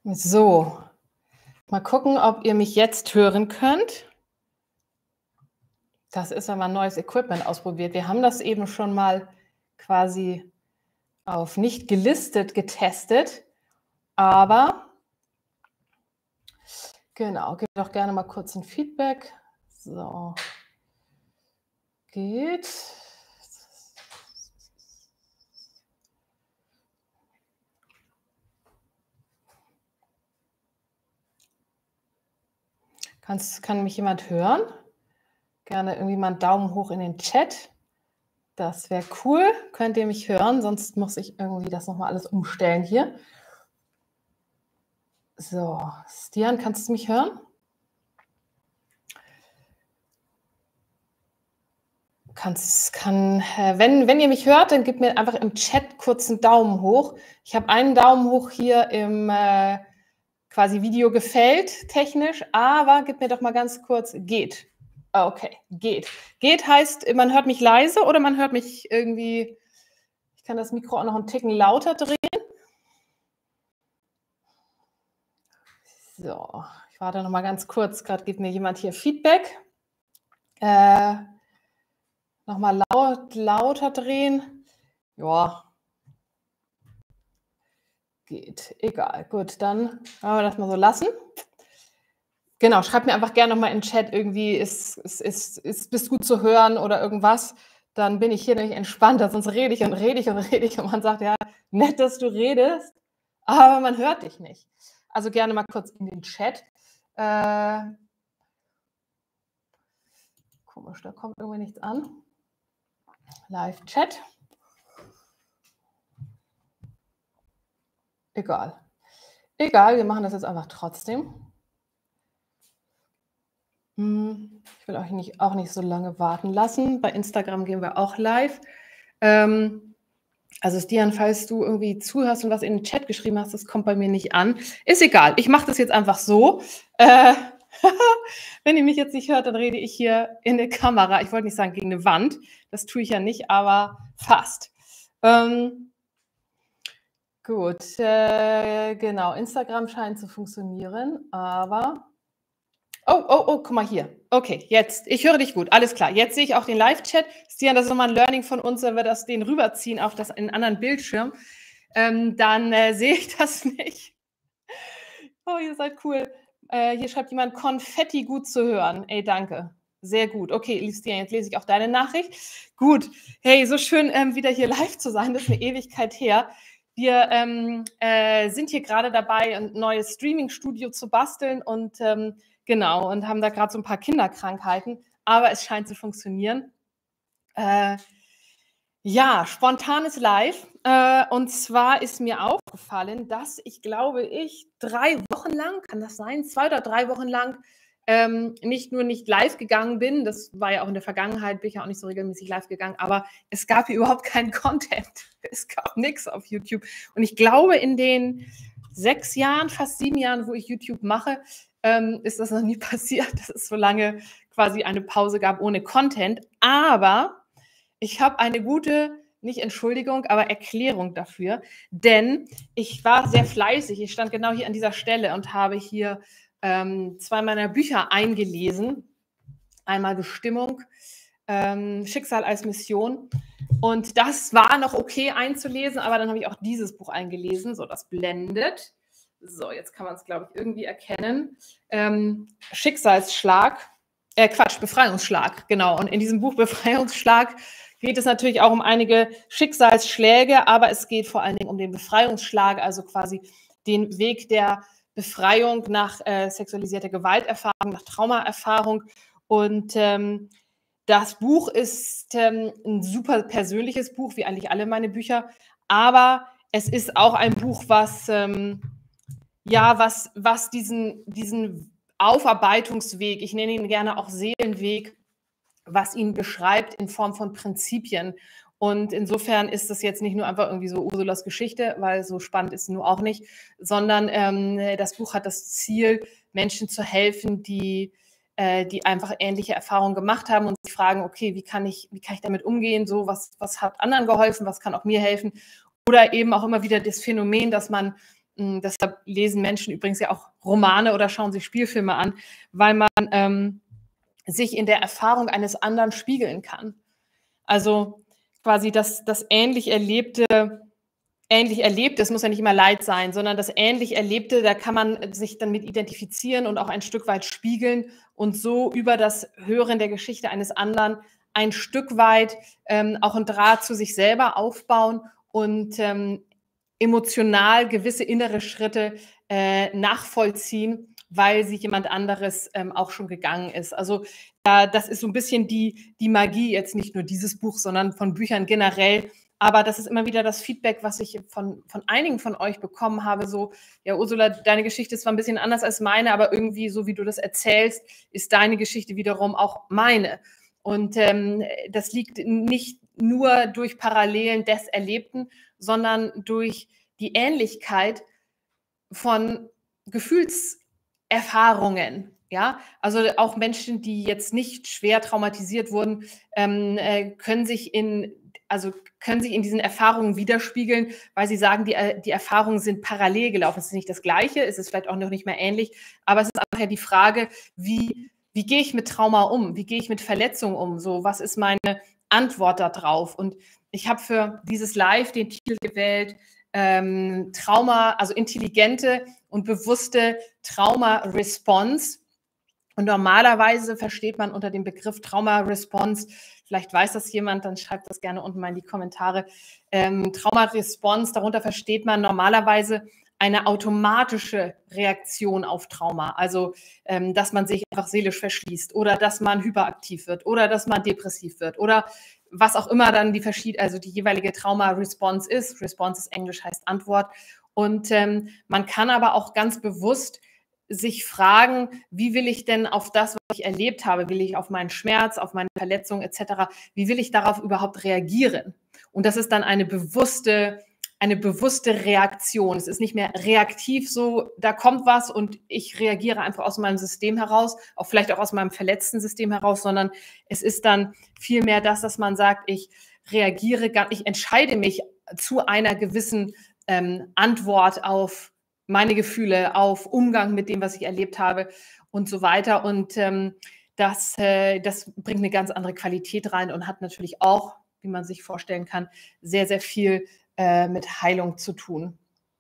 So, mal gucken, ob ihr mich jetzt hören könnt. Das ist, wenn man neues Equipment ausprobiert. Wir haben das eben schon mal quasi auf nicht gelistet getestet, aber genau, gebt doch gerne mal kurz ein Feedback. So, geht. Kann mich jemand hören? Gerne irgendwie mal einen Daumen hoch in den Chat. Das wäre cool. Könnt ihr mich hören? Sonst muss ich irgendwie das nochmal alles umstellen hier. So, Stian, kannst du mich hören? Wenn ihr mich hört, dann gebt mir einfach im Chat kurz einen Daumen hoch. Ich habe einen Daumen hoch hier im quasi Video gefällt, technisch, aber gib mir doch mal ganz kurz, geht. Okay, geht. Geht heißt, man hört mich leise oder man hört mich irgendwie, ich kann das Mikro auch noch einen Ticken lauter drehen. So, ich warte noch mal ganz kurz, gerade gibt mir jemand hier Feedback. Nochmal lauter drehen. Ja. Geht. Egal. Gut, dann wollen wir das mal so lassen. Genau, schreibt mir einfach gerne nochmal in den Chat irgendwie, bist gut zu hören oder irgendwas. Dann bin ich hier nämlich entspannter, sonst rede ich und man sagt, ja, nett, dass du redest, aber man hört dich nicht. Also gerne mal kurz in den Chat. Komisch, da kommt irgendwie nichts an. Live-Chat. Egal. Egal, wir machen das jetzt einfach trotzdem. Ich will euch auch nicht so lange warten lassen. Bei Instagram gehen wir auch live. Also Stian, falls du irgendwie zuhörst und was in den Chat geschrieben hast, das kommt bei mir nicht an. Ist egal, ich mache das jetzt einfach so. Wenn ihr mich jetzt nicht hört, dann rede ich hier in der Kamera. Ich wollte nicht sagen gegen eine Wand, das tue ich ja nicht, aber fast. Gut, genau, Instagram scheint zu funktionieren, aber... Oh, guck mal hier. Okay, jetzt, ich höre dich gut, alles klar. Jetzt sehe ich auch den Live-Chat. Stian, das ist nochmal ein Learning von uns, wenn wir den rüberziehen auf einen anderen Bildschirm, dann sehe ich das nicht. Oh, ihr seid cool. Hier schreibt jemand, Konfetti gut zu hören. Ey, danke. Sehr gut. Okay, Stian, jetzt lese ich auch deine Nachricht. Gut. Hey, so schön, wieder hier live zu sein. Das ist eine Ewigkeit her. Wir sind hier gerade dabei, ein neues Streaming-Studio zu basteln und genau, und haben da gerade so ein paar Kinderkrankheiten, aber es scheint zu funktionieren. Ja, spontanes Live. Und zwar ist mir aufgefallen, dass ich glaube, 3 Wochen lang, kann das sein, 2 oder 3 Wochen lang, nicht nur nicht live gegangen bin, das war ja auch in der Vergangenheit, bin ich ja auch nicht so regelmäßig live gegangen, aber es gab hier überhaupt keinen Content. Es gab nichts auf YouTube. Und ich glaube, in den 6 Jahren, fast 7 Jahren, wo ich YouTube mache, ist das noch nie passiert, dass es so lange quasi eine Pause gab ohne Content. Aber ich habe eine gute, nicht Entschuldigung, aber Erklärung dafür, denn ich war sehr fleißig. Ich stand genau hier an dieser Stelle und habe hier 2 meiner Bücher eingelesen. Einmal Bestimmung, Schicksal als Mission. Und das war noch okay einzulesen, aber dann habe ich auch dieses Buch eingelesen, so das blendet. So, jetzt kann man es, glaube ich, irgendwie erkennen. Befreiungsschlag, genau. Und in diesem Buch Befreiungsschlag geht es natürlich auch um einige Schicksalsschläge, aber es geht vor allen Dingen um den Befreiungsschlag, also quasi den Weg der Befreiung nach sexualisierter Gewalterfahrung, nach Traumaerfahrung. Und das Buch ist ein super persönliches Buch, wie eigentlich alle meine Bücher, aber es ist auch ein Buch, was diesen Aufarbeitungsweg, ich nenne ihn gerne auch Seelenweg, was ihn beschreibt in Form von Prinzipien. Und insofern ist das jetzt nicht nur einfach irgendwie so Ursulas Geschichte, weil so spannend ist es nur auch nicht, sondern das Buch hat das Ziel, Menschen zu helfen, die einfach ähnliche Erfahrungen gemacht haben und sich fragen, okay, wie kann ich damit umgehen? So, was hat anderen geholfen? Was kann auch mir helfen? Oder eben auch immer wieder das Phänomen, dass man Deshalb lesen Menschen übrigens ja auch Romane oder schauen sich Spielfilme an, weil man sich in der Erfahrung eines anderen spiegeln kann. Also quasi das ähnlich Erlebte, es muss ja nicht immer Leid sein, sondern das ähnlich Erlebte, da kann man sich dann mit identifizieren und auch ein Stück weit spiegeln und so über das Hören der Geschichte eines anderen ein Stück weit auch einen Draht zu sich selber aufbauen und emotional gewisse innere Schritte nachvollziehen, weil sie jemand anderes auch schon gegangen ist. Also das ist so ein bisschen die Magie, jetzt nicht nur dieses Buch, sondern von Büchern generell. Aber das ist immer wieder das Feedback, was ich von einigen von euch bekommen habe. So, ja, Ursula, deine Geschichte ist zwar ein bisschen anders als meine, aber irgendwie, so wie du das erzählst, ist deine Geschichte wiederum auch meine. Und das liegt nicht nur durch Parallelen des Erlebten, sondern durch die Ähnlichkeit von Gefühlserfahrungen. Ja, also auch Menschen, die jetzt nicht schwer traumatisiert wurden, können sich in diesen Erfahrungen widerspiegeln, weil sie sagen, die Erfahrungen sind parallel gelaufen. Es ist nicht das Gleiche, es ist vielleicht auch noch nicht mehr ähnlich, aber es ist einfach ja die Frage, wie gehe ich mit Trauma um? Wie gehe ich mit Verletzungen um? So, was ist meine Antwort darauf? Und ich habe für dieses Live den Titel gewählt, Trauma, also intelligente und bewusste Trauma-Response. Und normalerweise versteht man unter dem Begriff Trauma-Response, vielleicht weiß das jemand, dann schreibt das gerne unten mal in die Kommentare, Trauma-Response, darunter versteht man normalerweise eine automatische Reaktion auf Trauma. Also, dass man sich einfach seelisch verschließt oder dass man hyperaktiv wird oder dass man depressiv wird oder was auch immer dann die jeweilige Trauma-Response ist. Response ist Englisch, heißt Antwort. Und man kann aber auch ganz bewusst sich fragen, wie will ich denn auf das, was ich erlebt habe, will ich auf meinen Schmerz, auf meine Verletzung etc., wie will ich darauf überhaupt reagieren? Und das ist dann eine bewusste Reaktion. Es ist nicht mehr reaktiv so, da kommt was und ich reagiere einfach aus meinem System heraus, auch vielleicht auch aus meinem verletzten System heraus, sondern es ist dann vielmehr das, dass man sagt, ich entscheide mich zu einer gewissen Antwort auf meine Gefühle, auf Umgang mit dem, was ich erlebt habe und so weiter. Und das bringt eine ganz andere Qualität rein und hat natürlich auch, wie man sich vorstellen kann, sehr, sehr viel mit Heilung zu tun.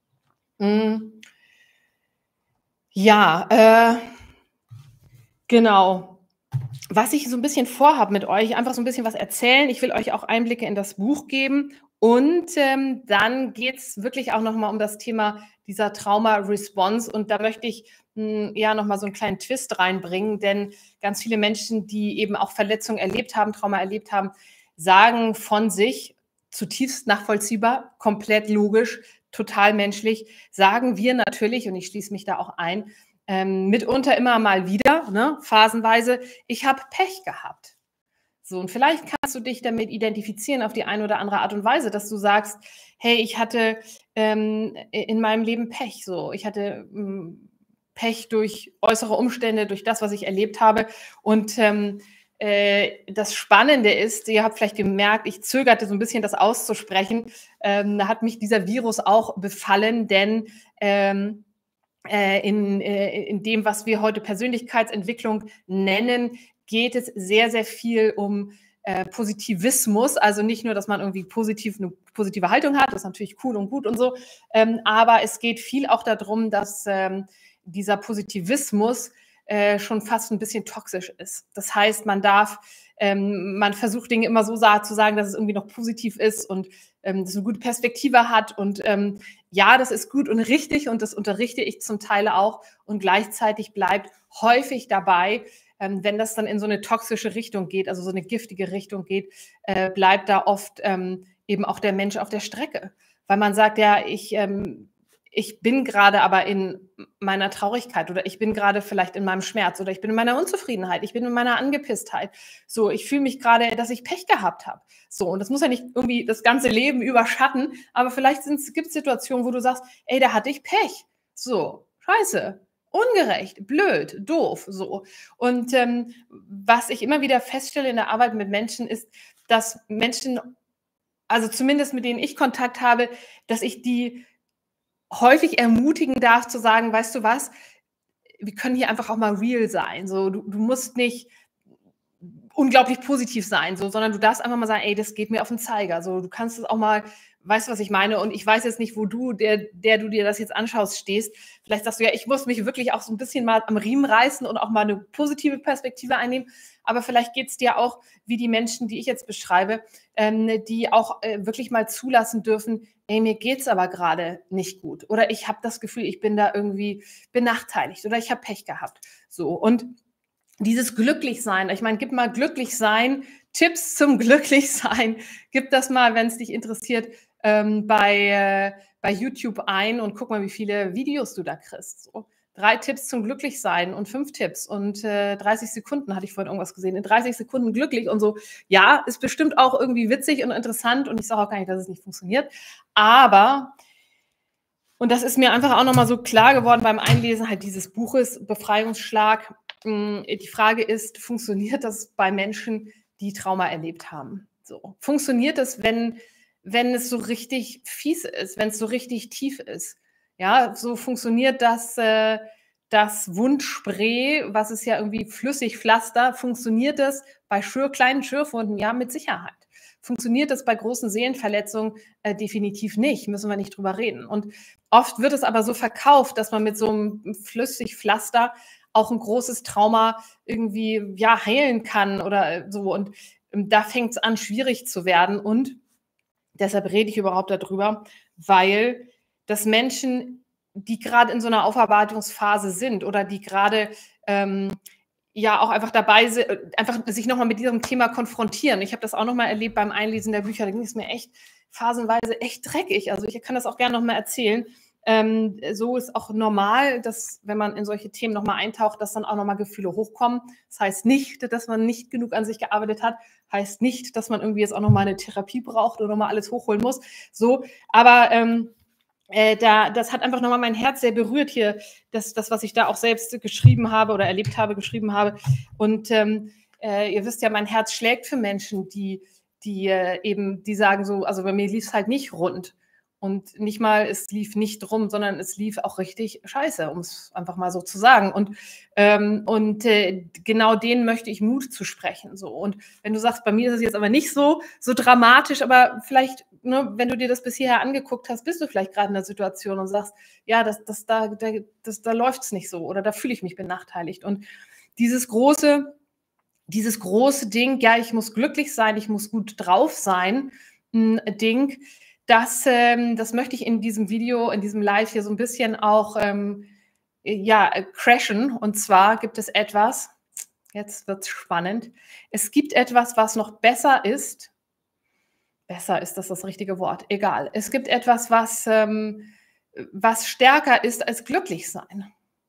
Ja, genau. Was ich so ein bisschen vorhabe mit euch, einfach so ein bisschen was erzählen. Ich will euch auch Einblicke in das Buch geben und dann geht es wirklich auch noch mal um das Thema dieser Trauma-Response und da möchte ich ja noch mal so einen kleinen Twist reinbringen, denn ganz viele Menschen, die eben auch Verletzungen erlebt haben, Trauma erlebt haben, sagen von sich, zutiefst nachvollziehbar, komplett logisch, total menschlich, sagen wir natürlich, und ich schließe mich da auch ein, mitunter immer mal wieder, ne, phasenweise, ich habe Pech gehabt. So, und vielleicht kannst du dich damit identifizieren auf die eine oder andere Art und Weise, dass du sagst, hey, ich hatte in meinem Leben Pech. So, ich hatte Pech durch äußere Umstände, durch das, was ich erlebt habe. Und das Spannende ist, ihr habt vielleicht gemerkt, ich zögerte so ein bisschen, das auszusprechen. Da hat mich dieser Virus auch befallen, denn in dem, was wir heute Persönlichkeitsentwicklung nennen, geht es sehr, sehr viel um Positivismus. Also nicht nur, dass man irgendwie eine positive Haltung hat, das ist natürlich cool und gut und so, aber es geht viel auch darum, dass dieser Positivismus schon fast ein bisschen toxisch ist. Das heißt, man versucht Dinge immer so zu sagen, dass es irgendwie noch positiv ist und dass es eine gute Perspektive hat und ja, das ist gut und richtig und das unterrichte ich zum Teil auch und gleichzeitig bleibt häufig dabei, wenn das dann in so eine toxische Richtung geht, also so eine giftige Richtung geht, bleibt da oft eben auch der Mensch auf der Strecke, weil man sagt, ja, ich bin gerade aber in meiner Traurigkeit oder ich bin gerade vielleicht in meinem Schmerz oder ich bin in meiner Unzufriedenheit, ich bin in meiner Angepisstheit. So, ich fühle mich gerade, dass ich Pech gehabt habe. So, und das muss ja nicht irgendwie das ganze Leben überschatten, aber vielleicht gibt es Situationen, wo du sagst, ey, da hatte ich Pech. So, scheiße, ungerecht, blöd, doof, so. Und was ich immer wieder feststelle in der Arbeit mit Menschen ist, dass Menschen, also zumindest mit denen ich Kontakt habe, dass ich die häufig ermutigen darf zu sagen, weißt du was, wir können hier einfach auch mal real sein. So, du musst nicht unglaublich positiv sein, so, sondern du darfst einfach mal sagen, ey, das geht mir auf den Zeiger. So, du kannst es auch mal, weißt du, was ich meine? Und ich weiß jetzt nicht, wo du, der du dir das jetzt anschaust, stehst. Vielleicht sagst du, ja, ich muss mich wirklich auch so ein bisschen mal am Riemen reißen und auch mal eine positive Perspektive einnehmen. Aber vielleicht geht es dir auch wie die Menschen, die ich jetzt beschreibe, die auch wirklich mal zulassen dürfen, ey, mir geht's aber gerade nicht gut. Oder ich habe das Gefühl, ich bin da irgendwie benachteiligt oder ich habe Pech gehabt. So, und dieses Glücklichsein, ich meine, gib mal Glücklichsein, Tipps zum Glücklichsein, gib das mal, wenn es dich interessiert, bei YouTube ein und guck mal, wie viele Videos du da kriegst. So. 3 Tipps zum Glücklichsein und 5 Tipps und 30 Sekunden, hatte ich vorhin irgendwas gesehen, in 30 Sekunden glücklich und so. Ja, ist bestimmt auch irgendwie witzig und interessant und ich sage auch gar nicht, dass es nicht funktioniert, aber und das ist mir einfach auch nochmal so klar geworden beim Einlesen halt dieses Buches Befreiungsschlag. Die Frage ist, funktioniert das bei Menschen, die Trauma erlebt haben? So. Funktioniert das, wenn es so richtig fies ist, wenn es so richtig tief ist? Ja, so funktioniert das Wundspray, was ist ja irgendwie flüssig Pflaster, funktioniert das bei kleinen Schürfwunden? Ja, mit Sicherheit. Funktioniert das bei großen Seelenverletzungen? Definitiv nicht, müssen wir nicht drüber reden. Und oft wird es aber so verkauft, dass man mit so einem Flüssigpflaster auch ein großes Trauma irgendwie ja heilen kann oder so. Und da fängt es an, schwierig zu werden. Und deshalb rede ich überhaupt darüber, weil das Menschen, die gerade in so einer Aufarbeitungsphase sind oder die gerade ja auch einfach dabei sind, einfach sich nochmal mit diesem Thema konfrontieren. Ich habe das auch nochmal erlebt beim Einlesen der Bücher, da ging es mir echt phasenweise echt dreckig. Also ich kann das auch gerne nochmal erzählen. So ist auch normal, dass, wenn man in solche Themen nochmal eintaucht, dass dann auch nochmal Gefühle hochkommen. Das heißt nicht, dass man nicht genug an sich gearbeitet hat, heißt nicht, dass man irgendwie jetzt auch nochmal eine Therapie braucht oder nochmal alles hochholen muss. So, aber das hat einfach nochmal mein Herz sehr berührt hier, das, was ich da auch selbst geschrieben habe oder erlebt habe, geschrieben habe. Und ihr wisst ja, mein Herz schlägt für Menschen, die eben, die sagen so, also bei mir lief es halt nicht rund. Und nicht mal, es lief nicht rum, sondern es lief auch richtig scheiße, um es einfach mal so zu sagen. Und genau denen möchte ich Mut zu sprechen. So. Und wenn du sagst, bei mir ist es jetzt aber nicht so dramatisch, aber vielleicht, ne, wenn du dir das bis hierher angeguckt hast, bist du vielleicht gerade in der Situation und sagst, ja, da läuft es nicht so oder da fühle ich mich benachteiligt. Und dieses große Ding, ja, ich muss glücklich sein, ich muss gut drauf sein, Ding, das möchte ich in diesem Video, in diesem Live hier so ein bisschen auch crashen. Und zwar gibt es etwas, jetzt wird es spannend, es gibt etwas, was noch besser ist. Besser ist das richtige Wort, egal. Es gibt etwas, was stärker ist als glücklich sein.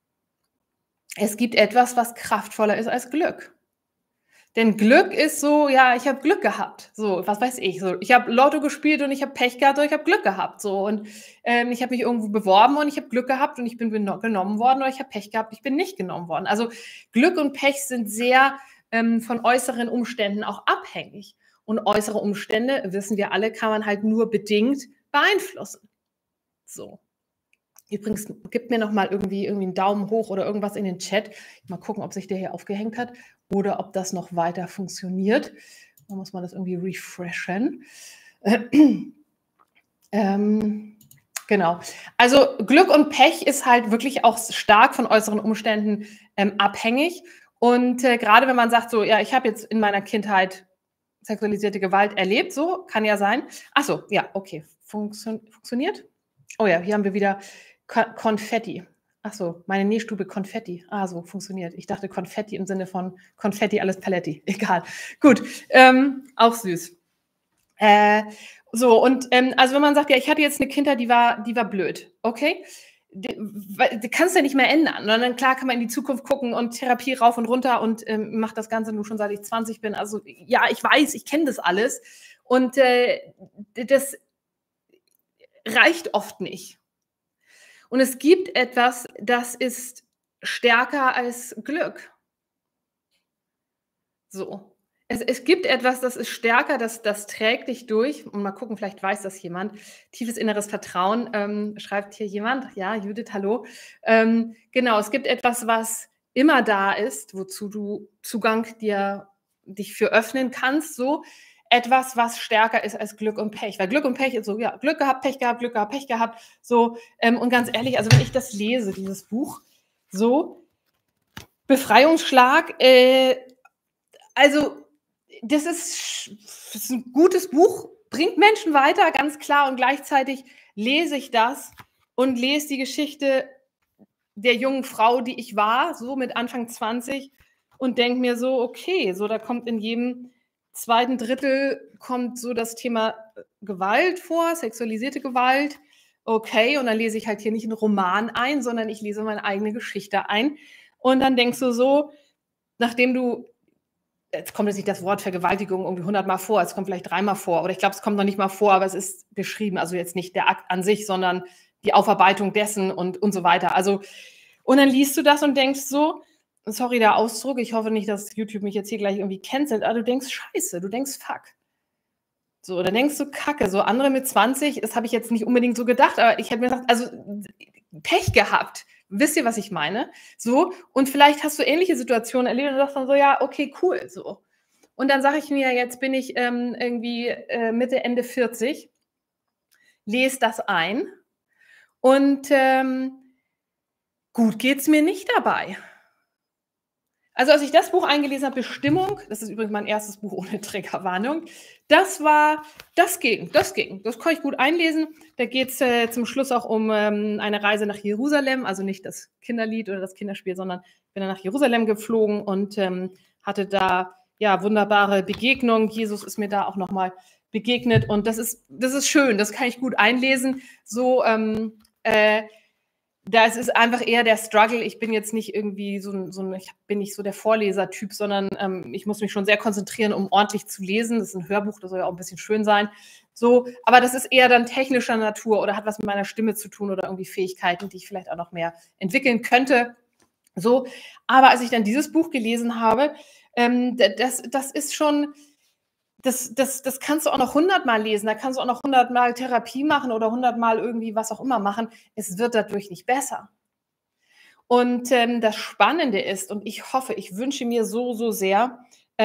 Es gibt etwas, was kraftvoller ist als Glück. Denn Glück ist so, ja, ich habe Glück gehabt. So, was weiß ich. So, ich habe Lotto gespielt und ich habe Pech gehabt und ich habe Glück gehabt. So, und ich habe mich irgendwo beworben und ich habe Glück gehabt und ich bin genommen worden oder ich habe Pech gehabt, ich bin nicht genommen worden. Also Glück und Pech sind sehr von äußeren Umständen auch abhängig. Und äußere Umstände, wissen wir alle, kann man halt nur bedingt beeinflussen. So. Übrigens, gib mir noch mal irgendwie einen Daumen hoch oder irgendwas in den Chat. Mal gucken, ob sich der hier aufgehängt hat oder ob das noch weiter funktioniert. Da muss man das irgendwie refreshen. Genau. Also Glück und Pech ist halt wirklich auch stark von äußeren Umständen abhängig. Und gerade wenn man sagt, so, ja, ich habe jetzt in meiner Kindheit sexualisierte Gewalt erlebt, so, kann ja sein. Ach so, ja, okay. Funktioniert? Oh ja, hier haben wir wieder Konfetti. Ach so, meine Nähstube Konfetti. Ah, so, funktioniert. Ich dachte Konfetti im Sinne von Konfetti, alles Paletti. Egal. Gut, auch süß. So, und also wenn man sagt, ja, ich hatte jetzt eine Kindheit, die war blöd, okay? Die kannst du ja nicht mehr ändern. Und dann klar kann man in die Zukunft gucken und Therapie rauf und runter und mache das Ganze nur schon seit ich 20 bin. Also ja, ich weiß, ich kenne das alles. Und das reicht oft nicht. Und es gibt etwas, das ist stärker als Glück. So. Es gibt etwas, das ist stärker, das trägt dich durch. Und mal gucken, vielleicht weiß das jemand. Tiefes inneres Vertrauen, schreibt hier jemand. Ja, Judith, hallo. Genau, es gibt etwas, was immer da ist, wozu du Zugang dich für öffnen kannst, so. Etwas, was stärker ist als Glück und Pech. Weil Glück und Pech ist so, ja, Glück gehabt, Pech gehabt, Glück gehabt, Pech gehabt. So, und ganz ehrlich, also wenn ich das lese, dieses Buch, so, Befreiungsschlag, also das ist ein gutes Buch, bringt Menschen weiter, ganz klar. Und gleichzeitig lese ich das und lese die Geschichte der jungen Frau, die ich war, so mit Anfang 20 und denke mir so, okay, so da kommt in jedem zweiten Drittel kommt so das Thema Gewalt vor, sexualisierte Gewalt. Okay, und dann lese ich halt hier nicht einen Roman ein, sondern ich lese meine eigene Geschichte ein. Und dann denkst du so, nachdem du jetzt kommt jetzt nicht das Wort Vergewaltigung irgendwie 100-mal vor, es kommt vielleicht 3-mal vor oder ich glaube, es kommt noch nicht mal vor, aber es ist beschrieben, also jetzt nicht der Akt an sich, sondern die Aufarbeitung dessen und so weiter. Also, und dann liest du das und denkst so, sorry der Ausdruck, ich hoffe nicht, dass YouTube mich jetzt hier gleich irgendwie cancelt, aber du denkst Scheiße, du denkst Fuck. So, dann denkst du Kacke, so andere mit 20, das habe ich jetzt nicht unbedingt so gedacht, aber ich hätte mir gedacht, also Pech gehabt. Wisst ihr, was ich meine? So, und vielleicht hast du ähnliche Situationen erlebt und sagst dann so, ja, okay, cool, so. Und dann sage ich mir, jetzt bin ich irgendwie Mitte, Ende 40, lese das ein und gut geht's mir nicht dabei. Also als ich das Buch eingelesen habe, Bestimmung, das ist übrigens mein erstes Buch ohne Triggerwarnung, das ging. Das kann ich gut einlesen. Da geht es zum Schluss auch um eine Reise nach Jerusalem, also nicht das Kinderlied oder das Kinderspiel, sondern ich bin dann nach Jerusalem geflogen und hatte da ja wunderbare Begegnungen. Jesus ist mir da auch nochmal begegnet und das ist schön, das kann ich gut einlesen. So, das ist einfach eher der Struggle. Ich bin jetzt nicht irgendwie ich bin nicht so der Vorlesertyp, sondern ich muss mich schon sehr konzentrieren, um ordentlich zu lesen. Das ist ein Hörbuch, das soll ja auch ein bisschen schön sein. So, aber das ist eher dann technischer Natur oder hat was mit meiner Stimme zu tun oder irgendwie Fähigkeiten, die ich vielleicht auch noch mehr entwickeln könnte. So, aber als ich dann dieses Buch gelesen habe, das ist schon, das kannst du auch noch 100-mal lesen, da kannst du auch noch 100-mal Therapie machen oder 100-mal irgendwie was auch immer machen. Es wird dadurch nicht besser. Und das Spannende ist, und ich hoffe, ich wünsche mir so, so sehr,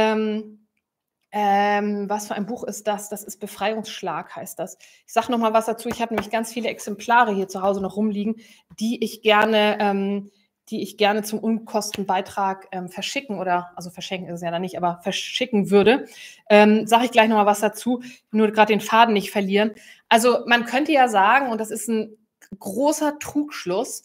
was für ein Buch ist das? Das ist Befreiungsschlag, heißt das. Ich sage noch mal was dazu. Ich habe nämlich ganz viele Exemplare hier zu Hause noch rumliegen, die ich gerne zum Unkostenbeitrag verschicken oder, also verschenken ist es ja dann nicht, aber verschicken würde. Sage ich gleich noch mal was dazu, nur gerade den Faden nicht verlieren. Also man könnte ja sagen, und das ist ein großer Trugschluss,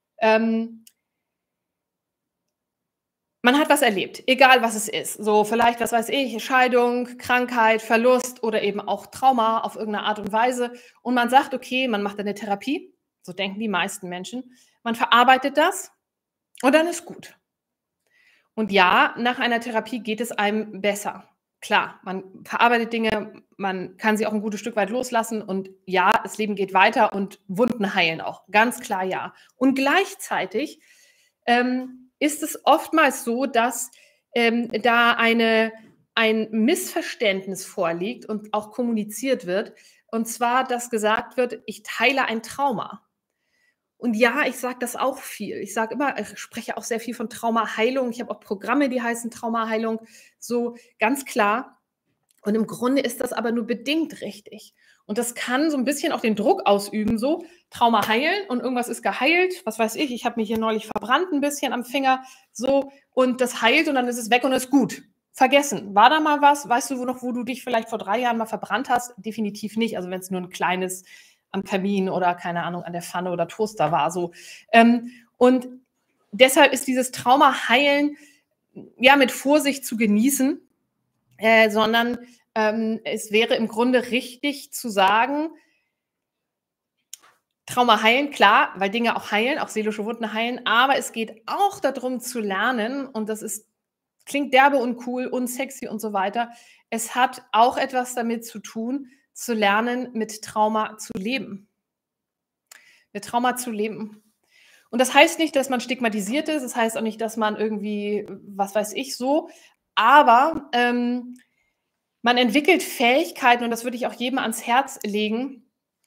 man hat was erlebt, egal was es ist. So vielleicht, was weiß ich, Scheidung, Krankheit, Verlust oder eben auch Trauma auf irgendeine Art und Weise. Und man sagt, okay, man macht eine Therapie, so denken die meisten Menschen. Man verarbeitet das und dann ist gut. Und ja, nach einer Therapie geht es einem besser. Klar, man verarbeitet Dinge, man kann sie auch ein gutes Stück weit loslassen und ja, das Leben geht weiter und Wunden heilen auch. Ganz klar ja. Und gleichzeitig ist es oftmals so, dass da ein Missverständnis vorliegt und auch kommuniziert wird. Und zwar, dass gesagt wird, ich teile ein Trauma. Und ja, ich sage das auch viel. Ich sage immer, ich spreche auch sehr viel von Traumaheilung. Ich habe auch Programme, die heißen Traumaheilung. So ganz klar. Und im Grunde ist das aber nur bedingt richtig. Und das kann so ein bisschen auch den Druck ausüben, so Trauma heilen und irgendwas ist geheilt. Was weiß ich habe mich hier neulich verbrannt ein bisschen am Finger, so, und das heilt und dann ist es weg und ist gut. Vergessen. War da mal was? Weißt du wo du dich vielleicht vor 3 Jahren mal verbrannt hast? Definitiv nicht. Also wenn es nur ein kleines am Kamin oder, keine Ahnung, an der Pfanne oder Toaster war. So. Und deshalb ist dieses Trauma heilen ja mit Vorsicht zu genießen, sondern es wäre im Grunde richtig zu sagen, Trauma heilen, klar, weil Dinge auch heilen, auch seelische Wunden heilen, aber es geht auch darum zu lernen, und klingt derbe und cool und sexy und so weiter, es hat auch etwas damit zu tun, zu lernen, mit Trauma zu leben. Mit Trauma zu leben. Und das heißt nicht, dass man stigmatisiert ist, das heißt auch nicht, dass man irgendwie, was weiß ich, so, Aber man entwickelt Fähigkeiten und das würde ich auch jedem ans Herz legen,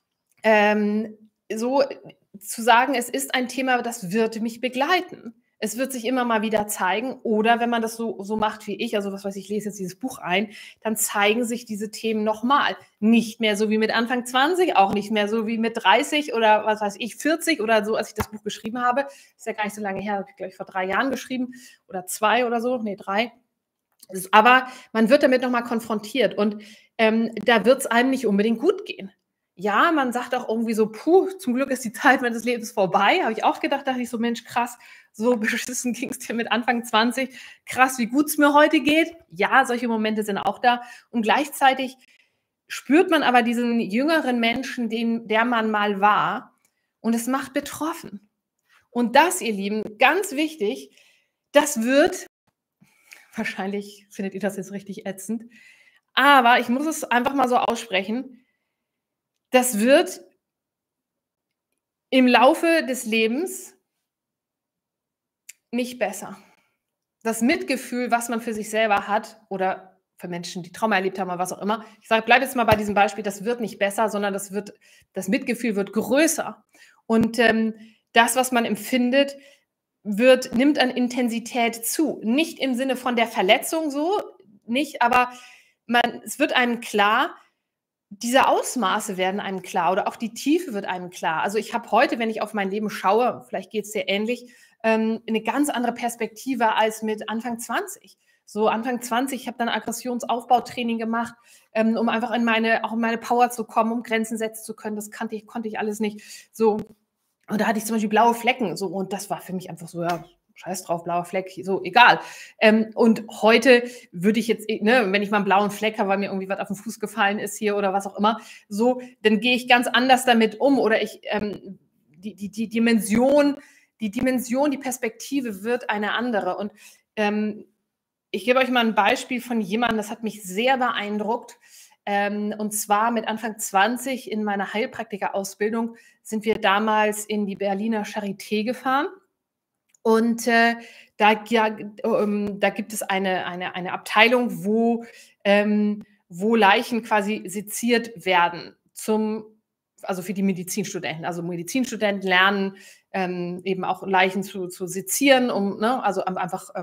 so zu sagen, es ist ein Thema, das wird mich begleiten. Es wird sich immer mal wieder zeigen oder wenn man das so macht wie ich, also was weiß ich, lese jetzt dieses Buch ein, dann zeigen sich diese Themen nochmal. Nicht mehr so wie mit Anfang 20, auch nicht mehr so wie mit 30 oder was weiß ich, 40 oder so, als ich das Buch geschrieben habe. Ist ja gar nicht so lange her, habe ich, glaube ich, vor 3 Jahren geschrieben oder 2 oder so, nee, 3. Aber man wird damit nochmal konfrontiert und da wird es einem nicht unbedingt gut gehen. Ja, man sagt auch irgendwie so, puh, zum Glück ist die Zeit meines Lebens vorbei. Habe ich auch gedacht, dachte ich so, Mensch, krass, so beschissen ging es dir mit Anfang 20. Krass, wie gut es mir heute geht. Ja, solche Momente sind auch da. Und gleichzeitig spürt man aber diesen jüngeren Menschen, der man mal war. Und es macht betroffen. Und das, ihr Lieben, ganz wichtig, das wird, wahrscheinlich findet ihr das jetzt richtig ätzend, aber ich muss es einfach mal so aussprechen, das wird im Laufe des Lebens nicht besser. Das Mitgefühl, was man für sich selber hat oder für Menschen, die Trauma erlebt haben oder was auch immer. Ich sage, bleib jetzt mal bei diesem Beispiel, das wird nicht besser, sondern das Mitgefühl wird größer. Und das, was man empfindet, nimmt an Intensität zu. Nicht im Sinne von der Verletzung so, nicht, aber es wird einem klar, diese Ausmaße werden einem klar oder auch die Tiefe wird einem klar. Also ich habe heute, wenn ich auf mein Leben schaue, vielleicht geht es dir ähnlich, eine ganz andere Perspektive als mit Anfang 20. So Anfang 20, ich habe dann Aggressionsaufbautraining gemacht, um einfach auch in meine Power zu kommen, um Grenzen setzen zu können. Das konnte ich alles nicht. So, und da hatte ich zum Beispiel blaue Flecken. So, und das war für mich einfach so, ja, scheiß drauf, blauer Fleck, so, egal. Und heute würde ich jetzt, ne, wenn ich mal einen blauen Fleck habe, weil mir irgendwie was auf den Fuß gefallen ist hier oder was auch immer, so, dann gehe ich ganz anders damit um oder die Dimension, die Perspektive wird eine andere. Und ich gebe euch mal ein Beispiel von jemandem, das hat mich sehr beeindruckt. Und zwar mit Anfang 20 in meiner Heilpraktikerausbildung sind wir damals in die Berliner Charité gefahren. Und da gibt es eine Abteilung, wo Leichen quasi seziert werden, also für die Medizinstudenten. Also Medizinstudenten lernen eben auch Leichen zu sezieren, also einfach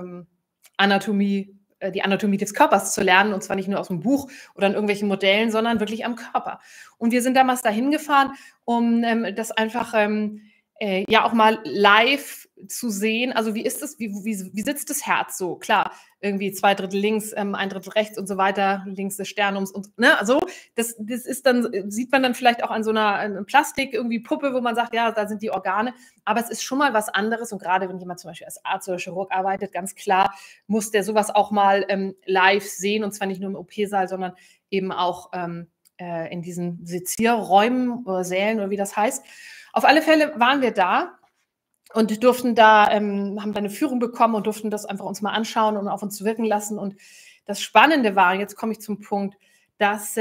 die Anatomie des Körpers zu lernen, und zwar nicht nur aus dem Buch oder in irgendwelchen Modellen, sondern wirklich am Körper. Und wir sind damals dahin gefahren, um das einfach ja auch mal live zu sehen. Also wie ist das, wie sitzt das Herz so? Klar, irgendwie 2/3 links, 1/3 rechts und so weiter, links des Sternums und ne, so. Das ist dann, sieht man dann vielleicht auch an so einer Plastik irgendwie Puppe, wo man sagt, ja, da sind die Organe. Aber es ist schon mal was anderes und gerade wenn jemand zum Beispiel als Arzt oder Chirurg arbeitet, ganz klar muss der sowas auch mal live sehen und zwar nicht nur im OP-Saal, sondern eben auch in diesen Sezierräumen oder Sälen oder wie das heißt. Auf alle Fälle waren wir da und durften da, haben da eine Führung bekommen und durften das einfach uns mal anschauen und auf uns wirken lassen. Und das Spannende war, jetzt komme ich zum Punkt, dass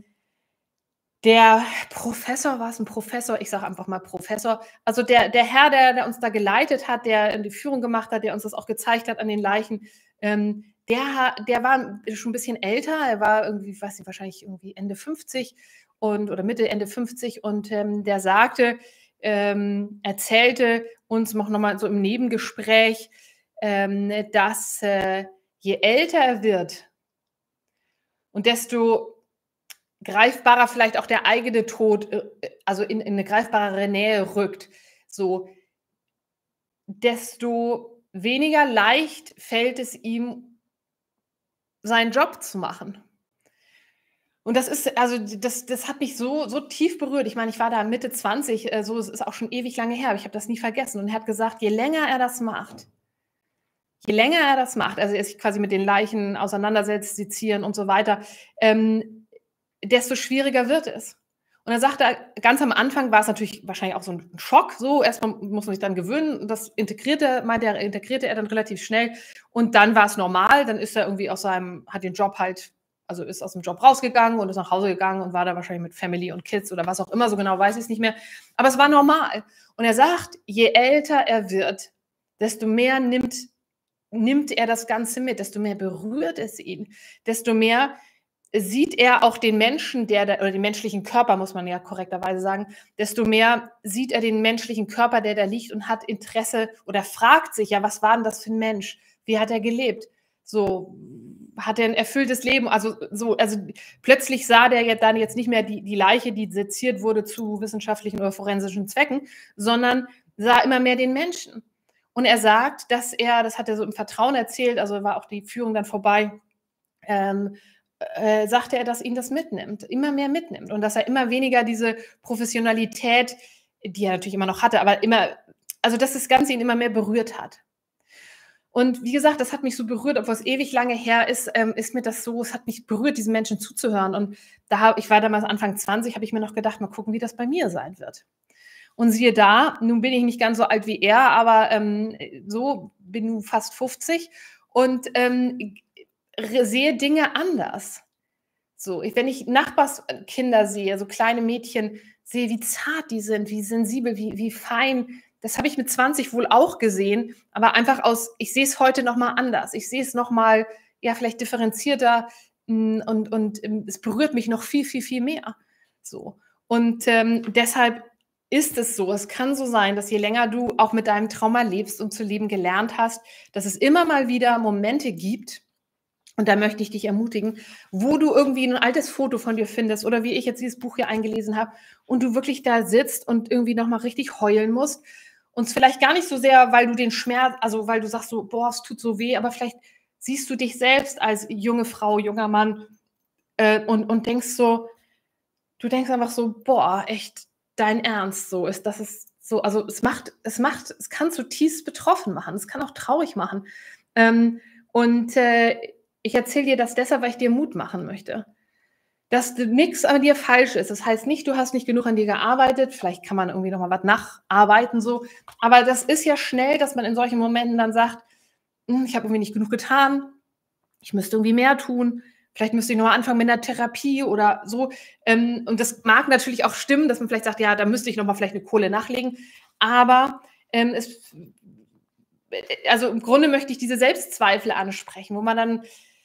der Professor, war es ein Professor? Ich sage einfach mal Professor. Also der Herr, der uns da geleitet hat, der die Führung gemacht hat, der uns das auch gezeigt hat an den Leichen, der war schon ein bisschen älter. Er war irgendwie, weiß nicht, wahrscheinlich irgendwie Ende 50 oder Mitte, Ende 50 und der sagte, erzählte uns noch mal so im Nebengespräch, dass je älter er wird und desto greifbarer vielleicht auch der eigene Tod, also in eine greifbarere Nähe rückt, so, desto weniger leicht fällt es ihm, seinen Job zu machen. Und das ist, also das hat mich so tief berührt. Ich meine, ich war da Mitte 20, so, es ist auch schon ewig lange her, aber ich habe das nie vergessen. Und er hat gesagt, je länger er das macht, also er sich quasi mit den Leichen auseinandersetzt, sezieren und so weiter, desto schwieriger wird es. Und er sagte, ganz am Anfang war es natürlich wahrscheinlich auch so ein Schock, so erstmal muss man sich dann gewöhnen, das integrierte er dann relativ schnell und dann war es normal, dann ist er irgendwie hat den Job halt, also ist aus dem Job rausgegangen und ist nach Hause gegangen und war da wahrscheinlich mit Family und Kids oder was auch immer, so genau weiß ich es nicht mehr, aber es war normal. Und er sagt, je älter er wird, desto mehr nimmt nimmt er das Ganze mit, desto mehr berührt es ihn, desto mehr sieht er auch den Menschen, oder den menschlichen Körper, muss man ja korrekterweise sagen, desto mehr sieht er den menschlichen Körper, der da liegt und hat Interesse oder fragt sich, ja, was war denn das für ein Mensch? Wie hat er gelebt? So, hat er ein erfülltes Leben? Also plötzlich sah der jetzt nicht mehr die Leiche, die seziert wurde zu wissenschaftlichen oder forensischen Zwecken, sondern sah immer mehr den Menschen. Und er sagt, das hat er so im Vertrauen erzählt, also war auch die Führung dann vorbei, sagte er, dass ihn das mitnimmt, immer mehr mitnimmt und dass er immer weniger diese Professionalität, die er natürlich immer noch hatte, aber dass das Ganze ihn immer mehr berührt hat. Und wie gesagt, das hat mich so berührt, obwohl es ewig lange her ist, ist mir das so, es hat mich berührt, diesen Menschen zuzuhören. Und ich war damals Anfang 20, habe ich mir noch gedacht, mal gucken, wie das bei mir sein wird. Und siehe da, nun bin ich nicht ganz so alt wie er, aber bin nun fast 50 und sehe Dinge anders. So, wenn ich Nachbarskinder sehe, so kleine Mädchen, sehe, wie zart die sind, wie sensibel, wie fein. Das habe ich mit 20 wohl auch gesehen, aber einfach ich sehe es heute nochmal anders. Ich sehe es nochmal, ja, vielleicht differenzierter und es berührt mich noch viel, viel, viel mehr. So. Und deshalb ist es so, es kann so sein, dass je länger du auch mit deinem Trauma lebst und zu leben gelernt hast, dass es immer mal wieder Momente gibt, und da möchte ich dich ermutigen, wo du irgendwie ein altes Foto von dir findest oder wie ich jetzt dieses Buch hier eingelesen habe und du wirklich da sitzt und irgendwie nochmal richtig heulen musst. Und es vielleicht gar nicht so sehr, weil du den Schmerz, also weil du sagst so, boah, es tut so weh, aber vielleicht siehst du dich selbst als junge Frau, junger Mann und denkst so, du denkst einfach so, boah, echt dein Ernst so ist, das ist so, also es kann zutiefst betroffen machen, es kann auch traurig machen. Ich erzähle dir das deshalb, weil ich dir Mut machen möchte. Dass nichts an dir falsch ist. Das heißt nicht, du hast nicht genug an dir gearbeitet. Vielleicht kann man irgendwie noch mal was nacharbeiten, so. Aber das ist ja schnell, dass man in solchen Momenten dann sagt, ich habe irgendwie nicht genug getan. Ich müsste irgendwie mehr tun. Vielleicht müsste ich noch mal anfangen mit einer Therapie oder so. Und das mag natürlich auch stimmen, dass man vielleicht sagt, ja, da müsste ich noch mal vielleicht eine Kohle nachlegen. Aber also im Grunde möchte ich diese Selbstzweifel ansprechen, wo man dann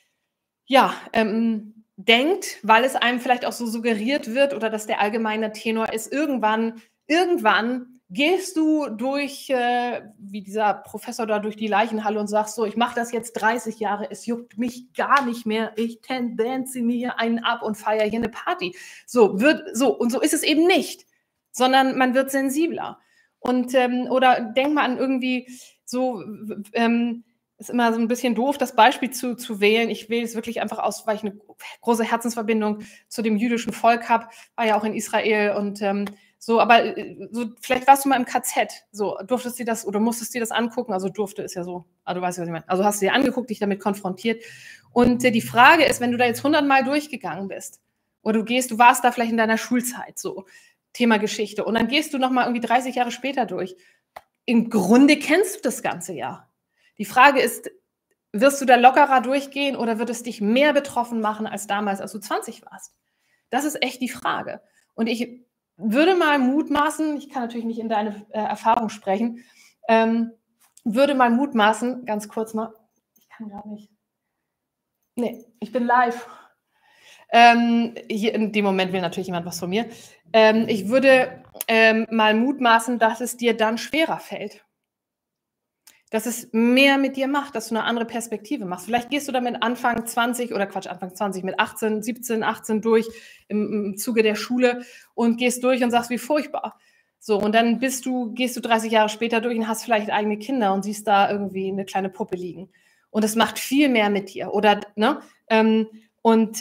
denkt, weil es einem vielleicht auch so suggeriert wird oder dass der allgemeine Tenor ist, irgendwann gehst du durch, wie dieser Professor da durch die Leichenhalle und sagst so, ich mache das jetzt 30 Jahre, es juckt mich gar nicht mehr, ich dance mir hier einen ab und feiere hier eine Party. Und so ist es eben nicht, sondern man wird sensibler. Und oder denk mal an irgendwie so, ist immer so ein bisschen doof, das Beispiel zu wählen. Ich wähle es wirklich einfach aus, weil ich eine große Herzensverbindung zu dem jüdischen Volk habe, war ja auch in Israel und aber vielleicht warst du mal im KZ, so, durftest du das oder musstest dir das angucken, also durfte ist ja so, also du weißt, was ich meine, also hast du dir angeguckt, dich damit konfrontiert und die Frage ist, wenn du da jetzt 100-mal durchgegangen bist oder du warst da vielleicht in deiner Schulzeit, so, Thema Geschichte und dann gehst du nochmal irgendwie 30 Jahre später durch. Im Grunde kennst du das ganze ja. Die Frage ist, wirst du da lockerer durchgehen oder wird es dich mehr betroffen machen als damals, als du 20 warst? Das ist echt die Frage. Und ich würde mal mutmaßen, ich kann natürlich nicht in deine Erfahrung sprechen, würde mal mutmaßen, ganz kurz mal, ich kann gar nicht. Nee, ich bin live. Hier in dem Moment will natürlich jemand was von mir. Ich würde mal mutmaßen, dass es dir dann schwerer fällt. Dass es mehr mit dir macht, dass du eine andere Perspektive machst. Vielleicht gehst du damit Anfang 20 mit 18, 17, 18 durch im Zuge der Schule und gehst durch und sagst, wie furchtbar. So, und dann gehst du 30 Jahre später durch und hast vielleicht eigene Kinder und siehst da irgendwie eine kleine Puppe liegen. Und es macht viel mehr mit dir. Oder, ne? Und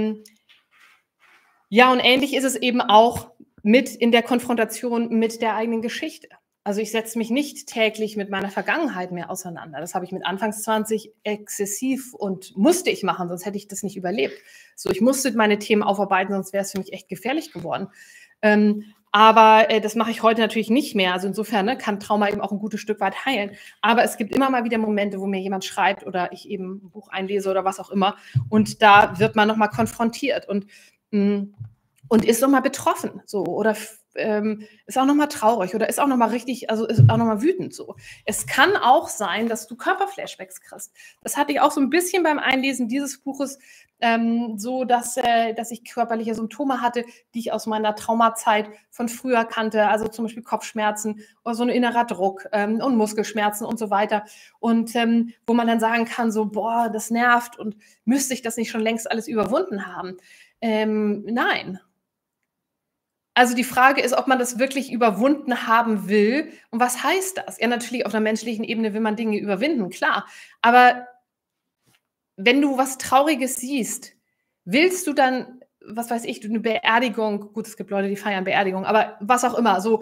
ähnlich ist es eben auch mit in der Konfrontation mit der eigenen Geschichte. Also ich setze mich nicht täglich mit meiner Vergangenheit mehr auseinander. Das habe ich mit Anfangs 20 exzessiv und musste ich machen, sonst hätte ich das nicht überlebt. So, ich musste meine Themen aufarbeiten, sonst wäre es für mich echt gefährlich geworden. Aber das mache ich heute natürlich nicht mehr. Also insofern kann Trauma eben auch ein gutes Stück weit heilen. Aber es gibt immer mal wieder Momente, wo mir jemand schreibt oder ich eben ein Buch einlese oder was auch immer. Und da wird man nochmal konfrontiert und ist nochmal betroffen. So, oder ist auch noch mal traurig oder ist auch noch mal richtig, also ist auch noch mal wütend so. Es kann auch sein, dass du Körperflashbacks kriegst. Das hatte ich auch so ein bisschen beim Einlesen dieses Buches, so, dass ich körperliche Symptome hatte, die ich aus meiner Traumazeit von früher kannte, also zum Beispiel Kopfschmerzen oder so ein innerer Druck, und Muskelschmerzen und so weiter. Und wo man dann sagen kann, so, boah, das nervt und müsste ich das nicht schon längst alles überwunden haben? Nein. Also die Frage ist, ob man das wirklich überwunden haben will. Und was heißt das? Ja, natürlich auf einer menschlichen Ebene will man Dinge überwinden, klar. Aber wenn du was Trauriges siehst, willst du dann, was weiß ich, eine Beerdigung, gut, es gibt Leute, die feiern Beerdigung, aber was auch immer, so,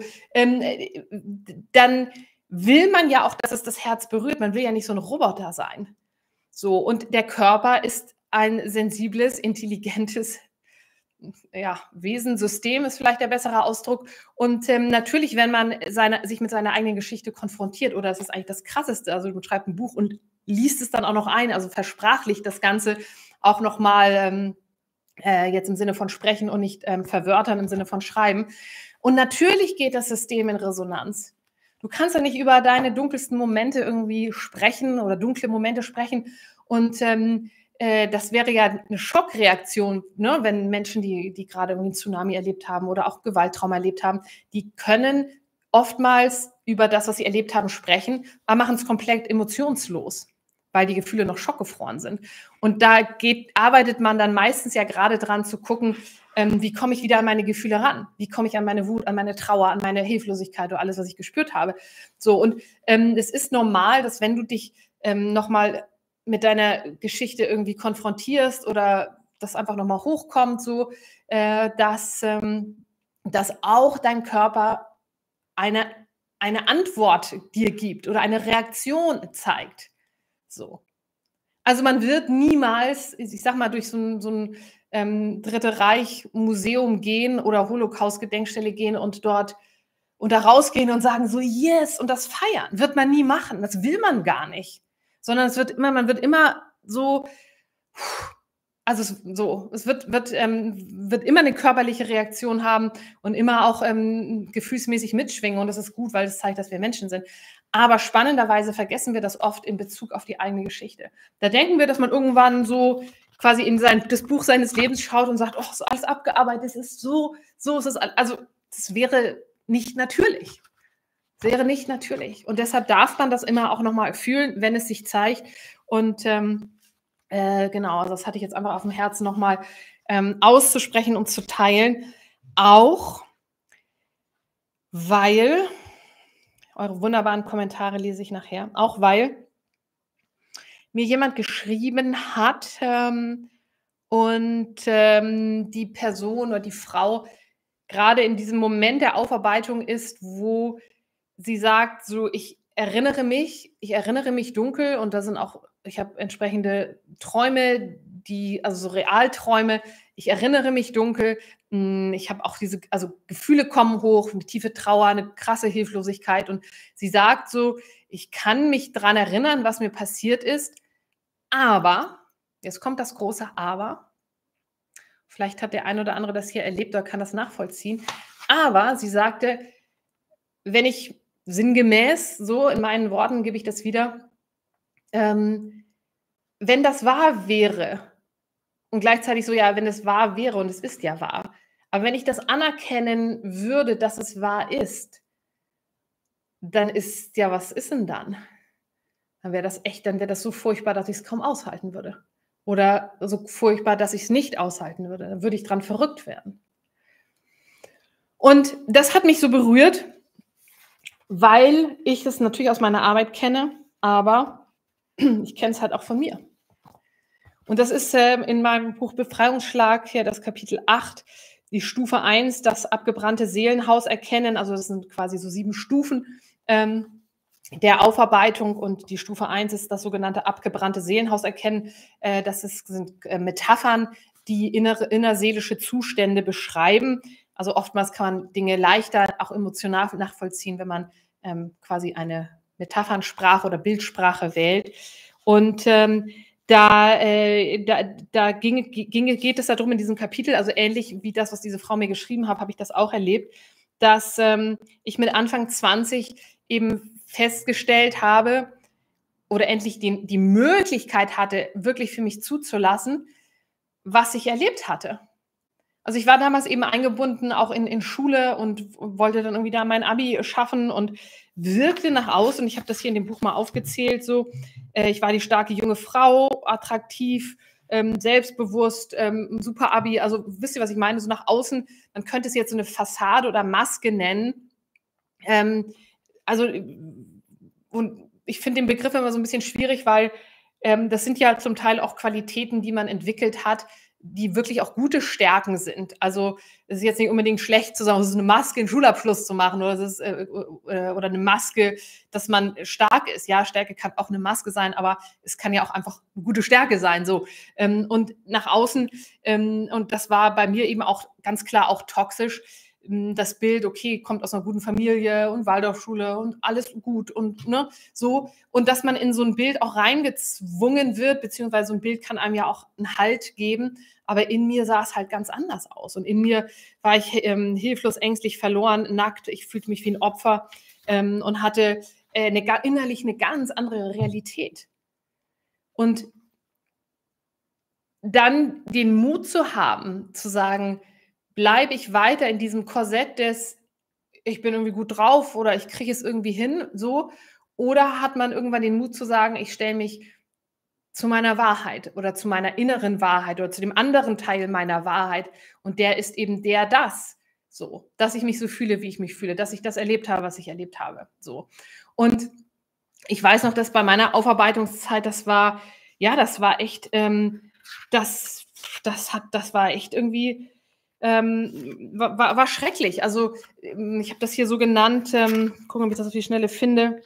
dann will man ja auch, dass es das Herz berührt. Man will ja nicht so ein Roboter sein. So, und der Körper ist ein sensibles, intelligentes, ja, Wesen, System ist vielleicht der bessere Ausdruck. Und natürlich, wenn man sich mit seiner eigenen Geschichte konfrontiert, oder das ist eigentlich das Krasseste, also du schreibst ein Buch und liest es dann auch noch ein, also versprachlicht das Ganze auch nochmal jetzt im Sinne von sprechen und nicht verwörtern im Sinne von schreiben. Und natürlich geht das System in Resonanz. Du kannst ja nicht über deine dunkelsten Momente irgendwie sprechen oder dunkle Momente sprechen. Und das wäre ja eine Schockreaktion, ne? Wenn Menschen, die gerade irgendwie einen Tsunami erlebt haben oder auch Gewalttrauma erlebt haben, die können oftmals über das, was sie erlebt haben, sprechen, aber machen es komplett emotionslos, weil die Gefühle noch schockgefroren sind. Und da arbeitet man dann meistens ja gerade dran zu gucken, wie komme ich wieder an meine Gefühle ran? Wie komme ich an meine Wut, an meine Trauer, an meine Hilflosigkeit oder alles, was ich gespürt habe? So, und es ist normal, dass wenn du dich nochmal mit deiner Geschichte irgendwie konfrontierst oder das einfach nochmal hochkommt, so, dass auch dein Körper eine Antwort dir gibt oder eine Reaktion zeigt. So. Also man wird niemals, ich sag mal, durch so ein Dritte Reich Museum gehen oder Holocaust-Gedenkstelle gehen und da rausgehen und sagen so, yes, und das feiern. Wird man nie machen. Das will man gar nicht. Sondern man wird immer so, also es wird immer eine körperliche Reaktion haben und immer auch gefühlsmäßig mitschwingen. Und das ist gut, weil es zeigt, dass wir Menschen sind. Aber spannenderweise vergessen wir das oft in Bezug auf die eigene Geschichte. Da denken wir, dass man irgendwann so quasi in das Buch seines Lebens schaut und sagt, oh, ist alles abgearbeitet, es ist so ist es. Also das wäre nicht natürlich. Das wäre nicht natürlich. Und deshalb darf man das immer auch nochmal fühlen, wenn es sich zeigt. Und genau, also das hatte ich jetzt einfach auf dem Herzen nochmal auszusprechen und zu teilen. Auch weil, eure wunderbaren Kommentare lese ich nachher, auch weil mir jemand geschrieben hat und die Person oder die Frau gerade in diesem Moment der Aufarbeitung ist, wo sie sagt, so, ich erinnere mich dunkel und ich habe entsprechende Träume, also so Realträume, ich erinnere mich dunkel, ich habe auch also Gefühle kommen hoch, eine tiefe Trauer, eine krasse Hilflosigkeit und sie sagt so, ich kann mich daran erinnern, was mir passiert ist, aber, jetzt kommt das große Aber, vielleicht hat der ein oder andere das hier erlebt oder kann das nachvollziehen, aber sie sagte, wenn ich sinngemäß, so in meinen Worten gebe ich das wieder, wenn das wahr wäre und gleichzeitig so, ja, wenn es wahr wäre und es ist ja wahr, aber wenn ich das anerkennen würde, dass es wahr ist, dann ist, ja, was ist denn dann? Dann wäre das so furchtbar, dass ich es kaum aushalten würde. Oder so furchtbar, dass ich es nicht aushalten würde. Dann würde ich dran verrückt werden. Und das hat mich so berührt, weil ich es natürlich aus meiner Arbeit kenne, aber ich kenne es halt auch von mir. Und das ist in meinem Buch Befreiungsschlag, ja, das Kapitel 8, die Stufe 1, das abgebrannte Seelenhaus erkennen. Also das sind quasi so 7 Stufen der Aufarbeitung. Und die Stufe 1 ist das sogenannte abgebrannte Seelenhaus erkennen. Sind Metaphern, die innerseelische Zustände beschreiben. Also oftmals kann man Dinge leichter, auch emotional nachvollziehen, wenn man quasi eine Metaphernsprache oder Bildsprache wählt. Und geht es darum in diesem Kapitel, also ähnlich wie das, was diese Frau mir geschrieben hat, habe ich das auch erlebt, dass ich mit Anfang 20 eben festgestellt habe oder endlich die Möglichkeit hatte, wirklich für mich zuzulassen, was ich erlebt hatte. Also ich war damals eben eingebunden auch in Schule und wollte dann irgendwie da mein Abi schaffen und wirkte nach außen, und ich habe das hier in dem Buch mal aufgezählt, so, ich war die starke junge Frau, attraktiv, selbstbewusst, super Abi, also wisst ihr, was ich meine? So nach außen, man könnte es jetzt so eine Fassade oder Maske nennen. Also, und ich finde den Begriff immer so ein bisschen schwierig, weil das sind ja zum Teil auch Qualitäten, die man entwickelt hat, die wirklich auch gute Stärken sind. Also es ist jetzt nicht unbedingt schlecht zu sagen, es ist eine Maske, einen Schulabschluss zu machen, oder es ist oder eine Maske, dass man stark ist. Ja, Stärke kann auch eine Maske sein, aber es kann ja auch einfach eine gute Stärke sein. So und nach außen und das war bei mir eben auch ganz klar auch toxisch. Das Bild, okay, kommt aus einer guten Familie und Waldorfschule und alles gut und ne, so. Und dass man in so ein Bild auch reingezwungen wird, beziehungsweise so ein Bild kann einem ja auch einen Halt geben, aber in mir sah es halt ganz anders aus. Und in mir war ich hilflos, ängstlich, verloren, nackt. Ich fühlte mich wie ein Opfer und hatte innerlich eine ganz andere Realität. Und dann den Mut zu haben, zu sagen, bleibe ich weiter in diesem Korsett des, ich bin irgendwie gut drauf oder ich kriege es irgendwie hin, so, oder hat man irgendwann den Mut zu sagen, ich stelle mich zu meiner Wahrheit oder zu meiner inneren Wahrheit oder zu dem anderen Teil meiner Wahrheit, und der ist eben das, so, dass ich mich so fühle, wie ich mich fühle, dass ich das erlebt habe, was ich erlebt habe, so. Und ich weiß noch, dass bei meiner Aufarbeitungszeit, das war echt, das war echt irgendwie, war schrecklich. Also ich habe das hier so genannt, gucken, ob ich das auf die Schnelle finde.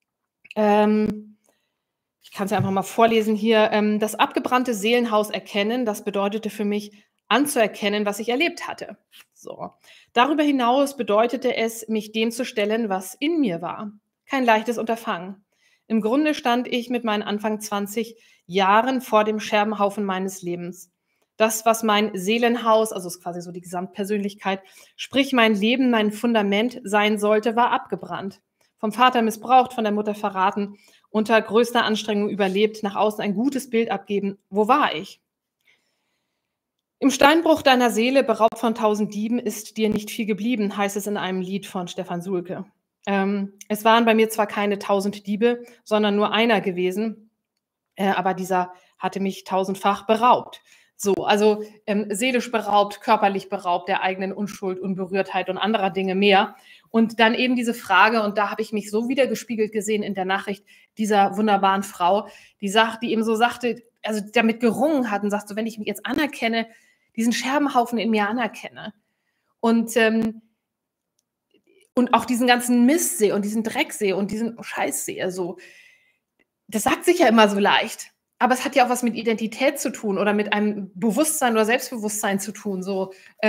Ich kann es ja einfach mal vorlesen hier. Das abgebrannte Seelenhaus erkennen, das bedeutete für mich anzuerkennen, was ich erlebt hatte. So. Darüber hinaus bedeutete es, mich dem zu stellen, was in mir war. Kein leichtes Unterfangen. Im Grunde stand ich mit meinen Anfang 20 Jahren vor dem Scherbenhaufen meines Lebens. Das, was mein Seelenhaus, also ist quasi so die Gesamtpersönlichkeit, sprich mein Leben, mein Fundament sein sollte, war abgebrannt. Vom Vater missbraucht, von der Mutter verraten, unter größter Anstrengung überlebt, nach außen ein gutes Bild abgeben. Wo war ich? Im Steinbruch deiner Seele, beraubt von 1000 Dieben, ist dir nicht viel geblieben, heißt es in einem Lied von Stefan Sulke. Es waren bei mir zwar keine 1000 Diebe, sondern nur einer gewesen, aber dieser hatte mich tausendfach beraubt. So, also seelisch beraubt, körperlich beraubt, der eigenen Unschuld, Unberührtheit und anderer Dinge mehr. Und dann eben diese Frage, und da habe ich mich so wiedergespiegelt gesehen in der Nachricht dieser wunderbaren Frau, die eben so sagte, also damit gerungen hat und sagt so, wenn ich mich jetzt anerkenne, diesen Scherbenhaufen in mir anerkenne und auch diesen ganzen Mist sehe und diesen Dreck sehe und diesen Scheiß sehe, so, das sagt sich ja immer so leicht, aber es hat ja auch was mit Identität zu tun oder mit einem Bewusstsein oder Selbstbewusstsein zu tun, so.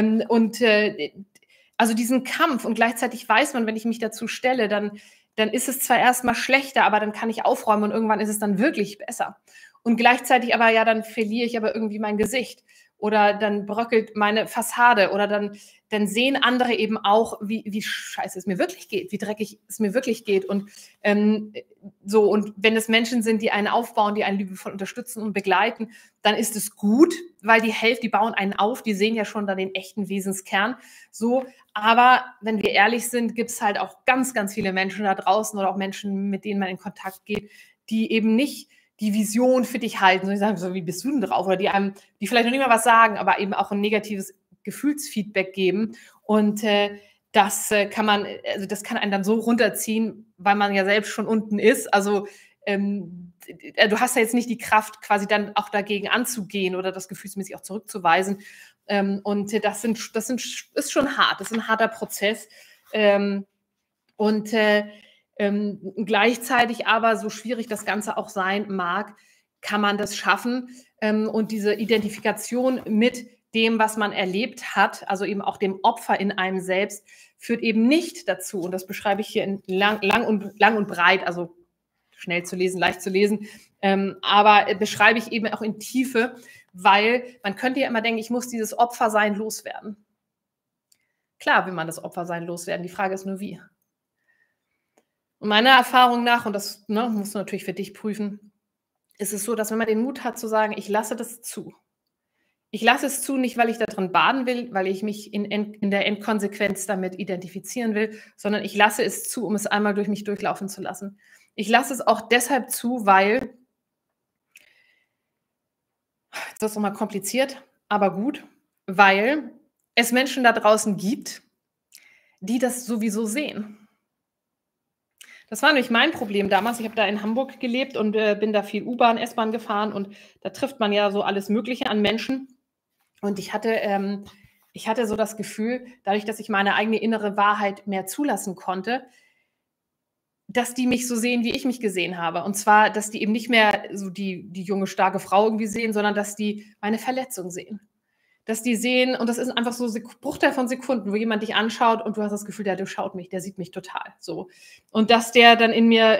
Also diesen Kampf, und gleichzeitig weiß man, wenn ich mich dazu stelle, dann ist es zwar erstmal schlechter, aber dann kann ich aufräumen und irgendwann ist es dann wirklich besser. Und gleichzeitig aber, ja, dann verliere ich aber irgendwie mein Gesicht oder dann bröckelt meine Fassade oder dann sehen andere eben auch, wie scheiße es mir wirklich geht, wie dreckig es mir wirklich geht. Und so, und wenn es Menschen sind, die einen aufbauen, die einen liebevoll unterstützen und begleiten, dann ist es gut, weil die bauen einen auf, die sehen ja schon dann den echten Wesenskern. So, aber wenn wir ehrlich sind, gibt es halt auch ganz, ganz viele Menschen da draußen oder auch Menschen, mit denen man in Kontakt geht, die eben nicht die Vision für dich halten. Und die sagen so, wie bist du denn drauf? Oder die vielleicht noch nicht mal was sagen, aber eben auch ein negatives Gefühlsfeedback geben. Und das kann einen dann so runterziehen, weil man ja selbst schon unten ist. Also du hast ja jetzt nicht die Kraft, quasi dann auch dagegen anzugehen oder das gefühlsmäßig auch zurückzuweisen. Und das ist schon hart. Das ist ein harter Prozess. Gleichzeitig aber, so schwierig das Ganze auch sein mag, kann man das schaffen. Und diese Identifikation mit dem, was man erlebt hat, also eben auch dem Opfer in einem selbst, führt eben nicht dazu, und das beschreibe ich hier in lang und breit, also schnell zu lesen, leicht zu lesen, aber beschreibe ich eben auch in Tiefe, weil man könnte ja immer denken, ich muss dieses Opfersein loswerden. Klar will man das Opfersein loswerden, die Frage ist nur wie. Und meiner Erfahrung nach, und das, ne, musst du natürlich für dich prüfen, ist es so, dass wenn man den Mut hat zu sagen: „Ich lasse das zu.“ Ich lasse es zu, nicht weil ich da drin baden will, weil ich mich in der Endkonsequenz damit identifizieren will, sondern ich lasse es zu, um es einmal durch mich durchlaufen zu lassen. Ich lasse es auch deshalb zu, weil jetzt wird's noch mal kompliziert, aber gut, weil es Menschen da draußen gibt, die das sowieso sehen. Das war nämlich mein Problem damals. Ich habe da in Hamburg gelebt und, bin da viel U-Bahn, S-Bahn gefahren und da trifft man ja so alles Mögliche an Menschen. Und ich hatte so das Gefühl, dadurch, dass ich meine eigene innere Wahrheit mehr zulassen konnte, dass die mich so sehen, wie ich mich gesehen habe. Und zwar, dass die eben nicht mehr so die junge, starke Frau irgendwie sehen, sondern dass die meine Verletzung sehen. Dass die sehen, und das ist einfach so Bruchteil von Sekunden, wo jemand dich anschaut und du hast das Gefühl, der durchschaut mich, der sieht mich total so. Und dass der dann in mir,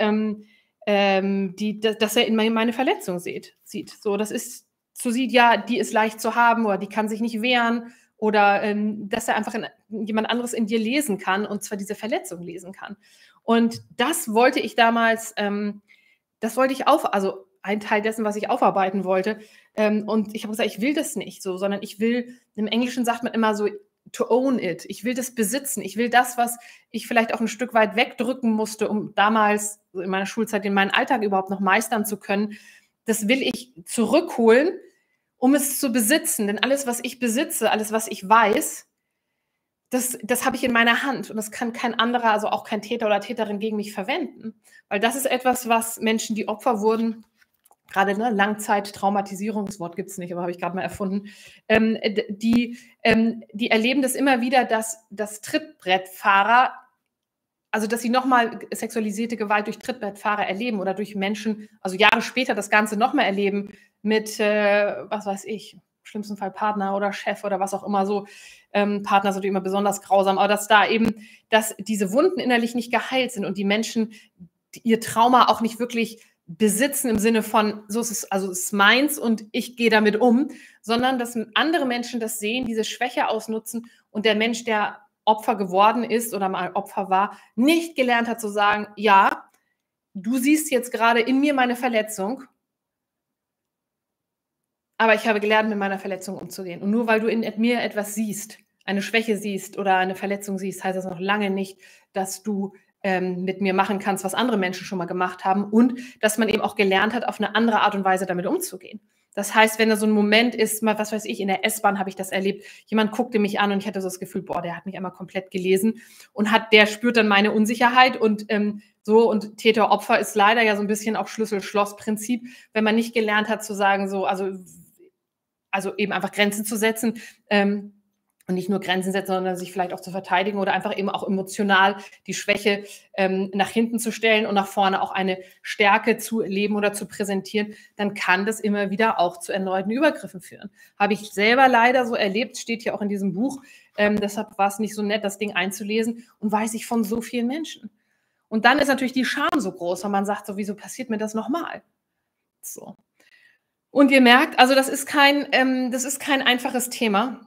dass er in meine Verletzung sieht. So, das ist, so sieht, ja, die ist leicht zu haben oder die kann sich nicht wehren oder dass er einfach jemand anderes in dir lesen kann und zwar diese Verletzung lesen kann. Und das wollte ich damals, das wollte ich also ein Teil dessen, was ich aufarbeiten wollte. Und ich habe gesagt, ich will das nicht so, sondern ich will, im Englischen sagt man immer so, to own it. Ich will das besitzen. Ich will das, was ich vielleicht auch ein Stück weit wegdrücken musste, um damals in meiner Schulzeit in meinen Alltag überhaupt noch meistern zu können. Das will ich zurückholen, um es zu besitzen. Denn alles, was ich besitze, alles, was ich weiß, das habe ich in meiner Hand und das kann kein anderer, also auch kein Täter oder Täterin gegen mich verwenden. Weil das ist etwas, was Menschen, die Opfer wurden, gerade, ne, Langzeittraumatisierung, das Wort gibt es nicht, aber habe ich gerade mal erfunden, die erleben das immer wieder, dass Trittbrettfahrer, also dass sie nochmal sexualisierte Gewalt durch Trittbrettfahrer erleben oder durch Menschen, also Jahre später das Ganze nochmal erleben mit, was weiß ich, im schlimmsten Fall Partner oder Chef oder was auch immer so. Partner sind immer besonders grausam, aber dass diese Wunden innerlich nicht geheilt sind und die Menschen ihr Trauma auch nicht wirklich besitzen im Sinne von, so ist es, also es ist meins und ich gehe damit um, sondern dass andere Menschen das sehen, diese Schwäche ausnutzen und der Mensch, der Opfer geworden ist oder mal Opfer war, nicht gelernt hat zu sagen, ja, du siehst jetzt gerade in mir meine Verletzung, aber ich habe gelernt, mit meiner Verletzung umzugehen. Und nur weil du in mir etwas siehst, eine Schwäche siehst oder eine Verletzung siehst, heißt das noch lange nicht, dass du mit mir machen kannst, was andere Menschen schon mal gemacht haben und dass man eben auch gelernt hat, auf eine andere Art und Weise damit umzugehen. Das heißt, wenn da so ein Moment ist, mal, was weiß ich, in der S-Bahn habe ich das erlebt, jemand guckte mich an und ich hatte so das Gefühl, boah, der hat mich einmal komplett gelesen und der spürt dann meine Unsicherheit und so, und Täter-Opfer ist leider ja so ein bisschen auch Schlüssel-Schloss-Prinzip, wenn man nicht gelernt hat zu sagen, so, also eben einfach Grenzen zu setzen, und nicht nur Grenzen setzen, sondern sich vielleicht auch zu verteidigen oder einfach eben auch emotional die Schwäche nach hinten zu stellen und nach vorne auch eine Stärke zu leben oder zu präsentieren, dann kann das immer wieder auch zu erneuten Übergriffen führen. Habe ich selber leider so erlebt, steht hier auch in diesem Buch. Deshalb war es nicht so nett, das Ding einzulesen und weiß ich von so vielen Menschen. Und dann ist natürlich die Scham so groß, weil man sagt, so, wieso passiert mir das nochmal? So. Und ihr merkt, also das ist kein einfaches Thema.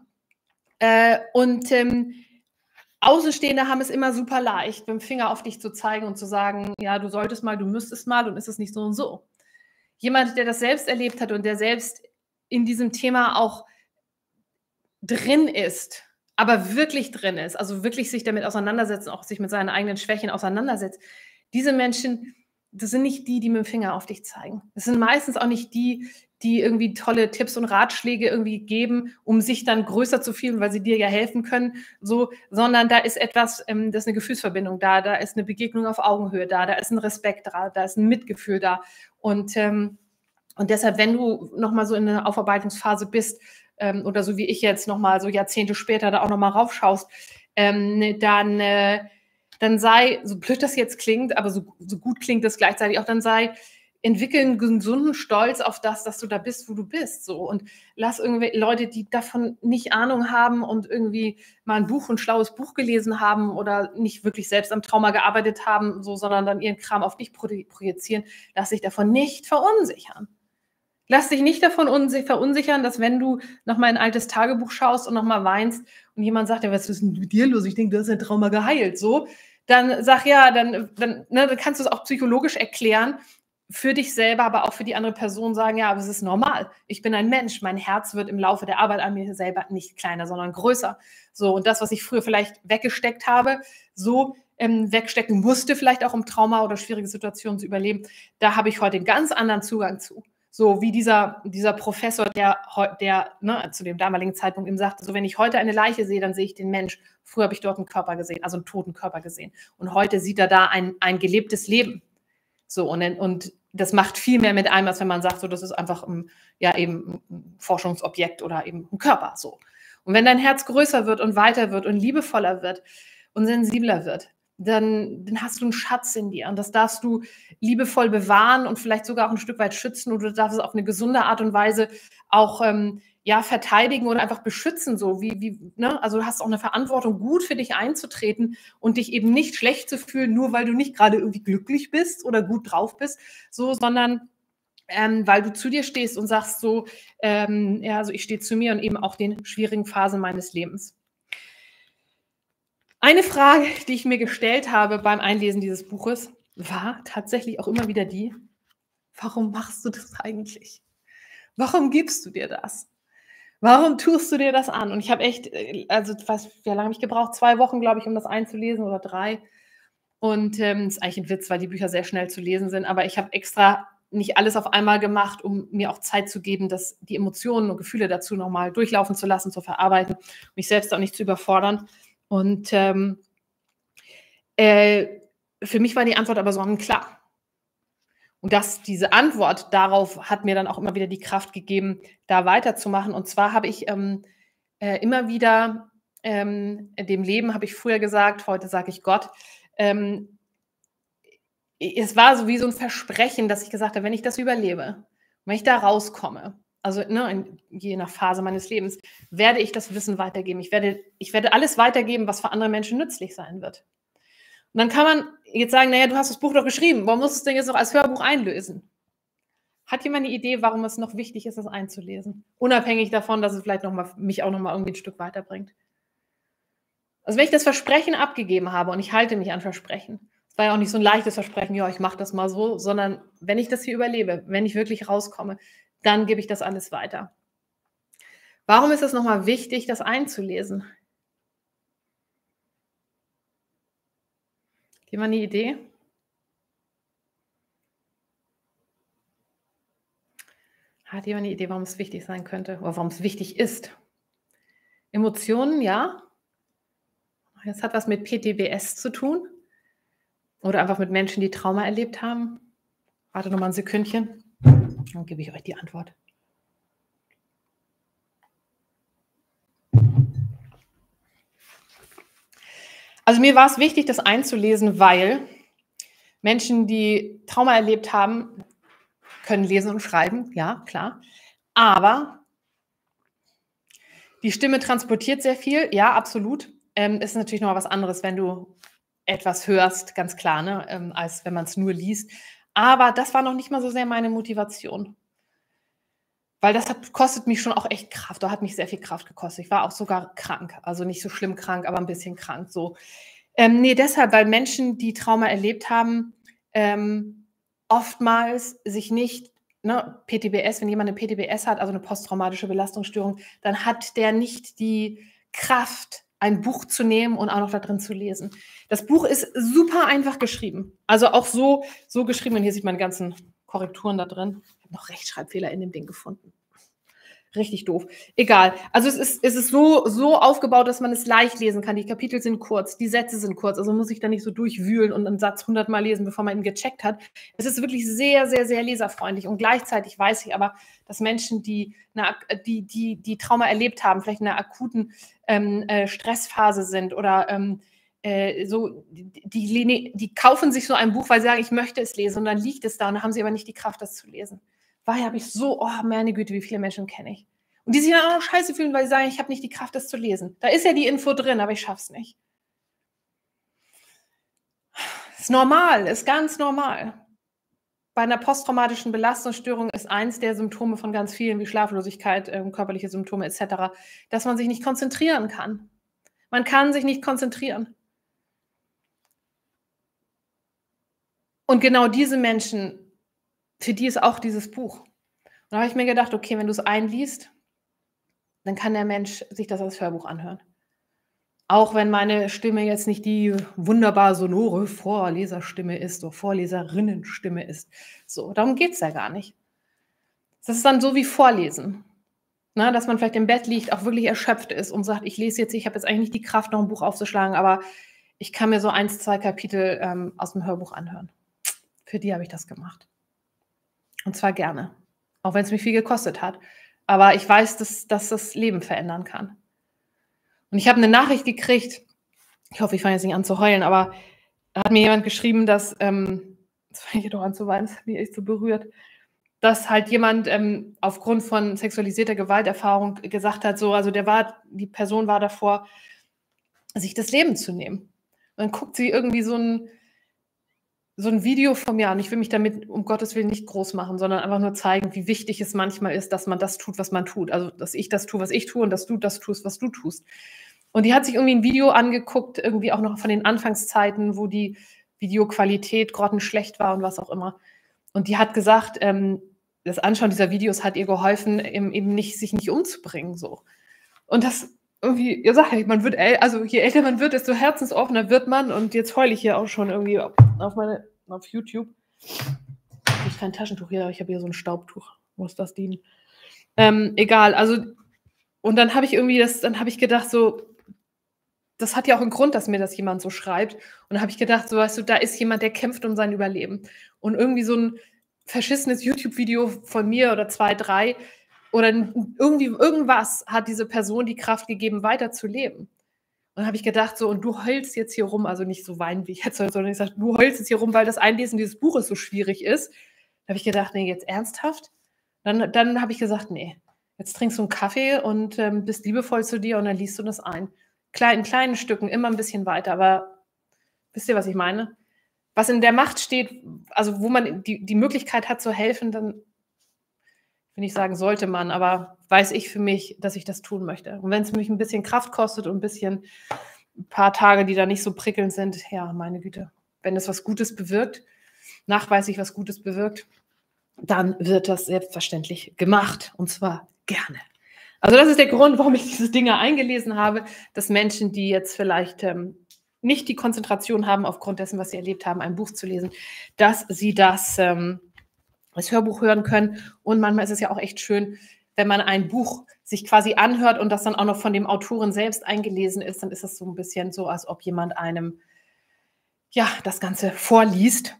Außenstehende haben es immer super leicht, mit dem Finger auf dich zu zeigen und zu sagen, ja, du solltest mal, du müsstest mal und ist es nicht so und so. Jemand, der das selbst erlebt hat und der selbst in diesem Thema auch drin ist, aber wirklich drin ist, also wirklich sich damit auseinandersetzt, auch sich mit seinen eigenen Schwächen auseinandersetzt, diese Menschen, das sind nicht die mit dem Finger auf dich zeigen. Das sind meistens auch nicht die irgendwie tolle Tipps und Ratschläge irgendwie geben, um sich dann größer zu fühlen, weil sie dir ja helfen können, so, sondern da ist etwas, das ist eine Gefühlsverbindung da ist eine Begegnung auf Augenhöhe da ist ein Respekt da ist ein Mitgefühl da. Und deshalb, wenn du nochmal so in einer Aufarbeitungsphase bist, oder so wie ich jetzt nochmal so Jahrzehnte später da auch nochmal raufschaust, dann sei, so blöd das jetzt klingt, aber so gut klingt das gleichzeitig auch, dann entwickel einen gesunden Stolz auf das, dass du da bist, wo du bist, so. Und lass irgendwie Leute, die davon nicht Ahnung haben und irgendwie mal ein schlaues Buch gelesen haben oder nicht wirklich selbst am Trauma gearbeitet haben, so, sondern dann ihren Kram auf dich projizieren, lass dich davon nicht verunsichern. Lass dich nicht davon verunsichern, dass wenn du nochmal in ein altes Tagebuch schaust und nochmal weinst und jemand sagt: „Ja, was ist denn mit dir los? Ich denke, du hast dein Trauma geheilt“, so, dann sag ja, dann kannst du es auch psychologisch erklären für dich selber, aber auch für die andere Person sagen: „Ja, aber es ist normal. Ich bin ein Mensch. Mein Herz wird im Laufe der Arbeit an mir selber nicht kleiner, sondern größer.“ So, und das, was ich früher vielleicht weggesteckt habe, so, wegstecken musste, vielleicht auch um Trauma oder schwierige Situationen zu überleben, da habe ich heute einen ganz anderen Zugang zu. So wie dieser Professor, der ne, zu dem damaligen Zeitpunkt ihm sagte, so wenn ich heute eine Leiche sehe, dann sehe ich den Mensch. Früher habe ich dort einen Körper gesehen, also einen toten Körper gesehen. Und heute sieht er da ein gelebtes Leben. So, und das macht viel mehr mit einem, als wenn man sagt, so, das ist einfach ja, eben ein Forschungsobjekt oder eben ein Körper. So. Und wenn dein Herz größer wird und weiter wird und liebevoller wird und sensibler wird, dann hast du einen Schatz in dir. Und das darfst du liebevoll bewahren und vielleicht sogar auch ein Stück weit schützen. Und du darfst es auf eine gesunde Art und Weise auch ja, verteidigen oder einfach beschützen. So ne? Also du hast auch eine Verantwortung, gut für dich einzutreten und dich eben nicht schlecht zu fühlen, nur weil du nicht gerade irgendwie glücklich bist oder gut drauf bist, so, sondern weil du zu dir stehst und sagst so, ja, also ich stehe zu mir und eben auch den schwierigen Phasen meines Lebens. Eine Frage, die ich mir gestellt habe beim Einlesen dieses Buches, war tatsächlich auch immer wieder die: Warum machst du das eigentlich? Warum gibst du dir das? Warum tust du dir das an? Und ich habe echt, also wie lange habe ich gebraucht? 2 Wochen, glaube ich, um das einzulesen oder 3. Und ist eigentlich ein Witz, weil die Bücher sehr schnell zu lesen sind. Aber ich habe extra nicht alles auf einmal gemacht, um mir auch Zeit zu geben, die Emotionen und Gefühle dazu nochmal durchlaufen zu lassen, zu verarbeiten, mich selbst auch nicht zu überfordern. Und für mich war die Antwort aber sonnenklar. Und diese Antwort darauf hat mir dann auch immer wieder die Kraft gegeben, da weiterzumachen. Und zwar habe ich immer wieder dem Leben, habe ich früher gesagt, heute sage ich Gott, es war so wie so ein Versprechen, dass ich gesagt habe, wenn ich das überlebe, wenn ich da rauskomme, also ne, je nach Phase meines Lebens, werde ich das Wissen weitergeben. Ich werde alles weitergeben, was für andere Menschen nützlich sein wird. Und dann kann man jetzt sagen, naja, du hast das Buch doch geschrieben, warum musst du es denn jetzt noch als Hörbuch einlösen? Hat jemand eine Idee, warum es noch wichtig ist, das einzulesen? Unabhängig davon, dass es vielleicht mich auch noch mal irgendwie ein Stück weiterbringt. Also wenn ich das Versprechen abgegeben habe und ich halte mich an Versprechen, es war ja auch nicht so ein leichtes Versprechen, ja, ich mache das mal so, sondern wenn ich das hier überlebe, wenn ich wirklich rauskomme, dann gebe ich das alles weiter. Warum ist es nochmal wichtig, das einzulesen? Jemand eine Idee? Hat jemand eine Idee, warum es wichtig sein könnte oder warum es wichtig ist? Emotionen, ja. Das hat was mit PTBS zu tun oder einfach mit Menschen, die Trauma erlebt haben. Warte noch mal 'n Sekündchen, dann gebe ich euch die Antwort. Also, mir war es wichtig, das einzulesen, weil Menschen, die Trauma erlebt haben, können lesen und schreiben, ja, klar. Aber die Stimme transportiert sehr viel, ja, absolut. Ist natürlich noch mal was anderes, wenn du etwas hörst, ganz klar, ne, als wenn man es nur liest. Aber das war noch nicht mal so sehr meine Motivation. Weil das kostet mich schon auch echt Kraft oder hat mich sehr viel Kraft gekostet. Ich war auch sogar krank, also nicht so schlimm krank, aber ein bisschen krank so. Ne, deshalb, weil Menschen, die Trauma erlebt haben, oftmals sich nicht, ne, PTBS, wenn jemand 'ne PTBS hat, also eine posttraumatische Belastungsstörung, dann hat der nicht die Kraft, ein Buch zu nehmen und auch noch da drin zu lesen. Das Buch ist super einfach geschrieben. Also auch so geschrieben, und hier sieht man die ganzen Korrekturen da drin. Ich habe noch Rechtschreibfehler in dem Ding gefunden. Richtig doof. Egal. Also es ist so aufgebaut, dass man es leicht lesen kann. Die Kapitel sind kurz, die Sätze sind kurz, also muss ich da nicht so durchwühlen und einen Satz 100-mal lesen, bevor man ihn gecheckt hat. Es ist wirklich sehr, sehr, sehr leserfreundlich und gleichzeitig weiß ich aber, dass Menschen, die Trauma erlebt haben, vielleicht in einer akuten Stressphase sind oder so, die kaufen sich so ein Buch, weil sie sagen, ich möchte es lesen, und dann liegt es da und dann haben sie aber nicht die Kraft, das zu lesen. Weil habe ich so, oh meine Güte, wie viele Menschen kenne ich. Und die sich dann auch noch scheiße fühlen, weil sie sagen, ich habe nicht die Kraft, das zu lesen. Da ist ja die Info drin, aber ich schaff's nicht. Ist normal, ist ganz normal. bei einer posttraumatischen Belastungsstörung ist eins der Symptome von ganz vielen, wie Schlaflosigkeit, körperliche Symptome etc., dass man sich nicht konzentrieren kann. Man kann sich nicht konzentrieren. Und genau diese Menschen, für die ist auch dieses Buch. Und da habe ich mir gedacht, okay, wenn du es einliest, dann kann der Mensch sich das als Hörbuch anhören. Auch wenn meine Stimme jetzt nicht die wunderbar sonore Vorleserstimme ist oder Vorleserinnenstimme ist. So, darum geht es ja gar nicht. Das ist dann so wie Vorlesen. Ne, dass man vielleicht im Bett liegt, auch wirklich erschöpft ist und sagt, ich habe jetzt eigentlich nicht die Kraft, noch ein Buch aufzuschlagen, aber ich kann mir so 1, 2 Kapitel aus dem Hörbuch anhören. Für die habe ich das gemacht. Und zwar gerne. Auch wenn es mich viel gekostet hat. Aber ich weiß, dass das Leben verändern kann. Und ich habe eine Nachricht gekriegt, ich hoffe, ich fange jetzt nicht an zu heulen, aber da hat mir jemand geschrieben, dass, das fange ich doch an zu weinen, das hat mich echt so berührt, dass halt jemand aufgrund von sexualisierter Gewalterfahrung gesagt hat, so, also die Person war davor, sich das Leben zu nehmen. Und dann guckt sie irgendwie so ein Video von mir an. Ich will mich damit um Gottes Willen nicht groß machen, sondern einfach nur zeigen, wie wichtig es manchmal ist, dass man das tut, was man tut. Also, dass ich das tue, was ich tue und dass du das tust, was du tust. Und die hat sich irgendwie ein Video angeguckt, irgendwie auch noch von den Anfangszeiten, wo die Videoqualität grottenschlecht war und was auch immer. Und die hat gesagt, das Anschauen dieser Videos hat ihr geholfen, eben sich nicht umzubringen, so. Und das irgendwie, ihr sagt ja, man wird, also je älter man wird, desto herzensoffener wird man. Und jetzt heule ich hier auch schon irgendwie auf YouTube. Ich habe kein Taschentuch hier, aber ich habe hier so ein Staubtuch. Muss das dienen? Egal, also, und dann habe ich gedacht, so, das hat ja auch einen Grund, dass mir das jemand so schreibt. Und dann habe ich gedacht, so, weißt du, da ist jemand, der kämpft um sein Überleben. Und irgendwie so ein verschissenes YouTube-Video von mir oder 2, 3 oder irgendwas hat diese Person die Kraft gegeben, weiterzuleben. Und dann habe ich gedacht, so, und du heulst jetzt hier rum, also nicht so weinen wie ich jetzt, sondern ich sage, du heulst jetzt hier rum, weil das Einlesen dieses Buches so schwierig ist. Da habe ich gedacht, nee, jetzt ernsthaft? Dann habe ich gesagt, nee, jetzt trinkst du einen Kaffee und bist liebevoll zu dir und dann liest du das ein. In kleinen Stücken, immer ein bisschen weiter, aber wisst ihr, was ich meine? Was in der Macht steht, also wo man die Möglichkeit hat zu helfen, dann will ich sagen, sollte man, aber weiß ich für mich, dass ich das tun möchte. Und wenn es mich ein bisschen Kraft kostet und ein paar Tage, die da nicht so prickelnd sind, ja, meine Güte, wenn es was Gutes bewirkt, nachweislich was Gutes bewirkt, dann wird das selbstverständlich gemacht und zwar gerne. Also das ist der Grund, warum ich diese Dinge eingelesen habe, dass Menschen, die jetzt vielleicht nicht die Konzentration haben, aufgrund dessen, was sie erlebt haben, ein Buch zu lesen, dass sie das als Hörbuch hören können. Und manchmal ist es ja auch echt schön, wenn man ein Buch sich quasi anhört und das dann auch noch von dem Autoren selbst eingelesen ist, dann ist das so ein bisschen so, als ob jemand einem ja das Ganze vorliest.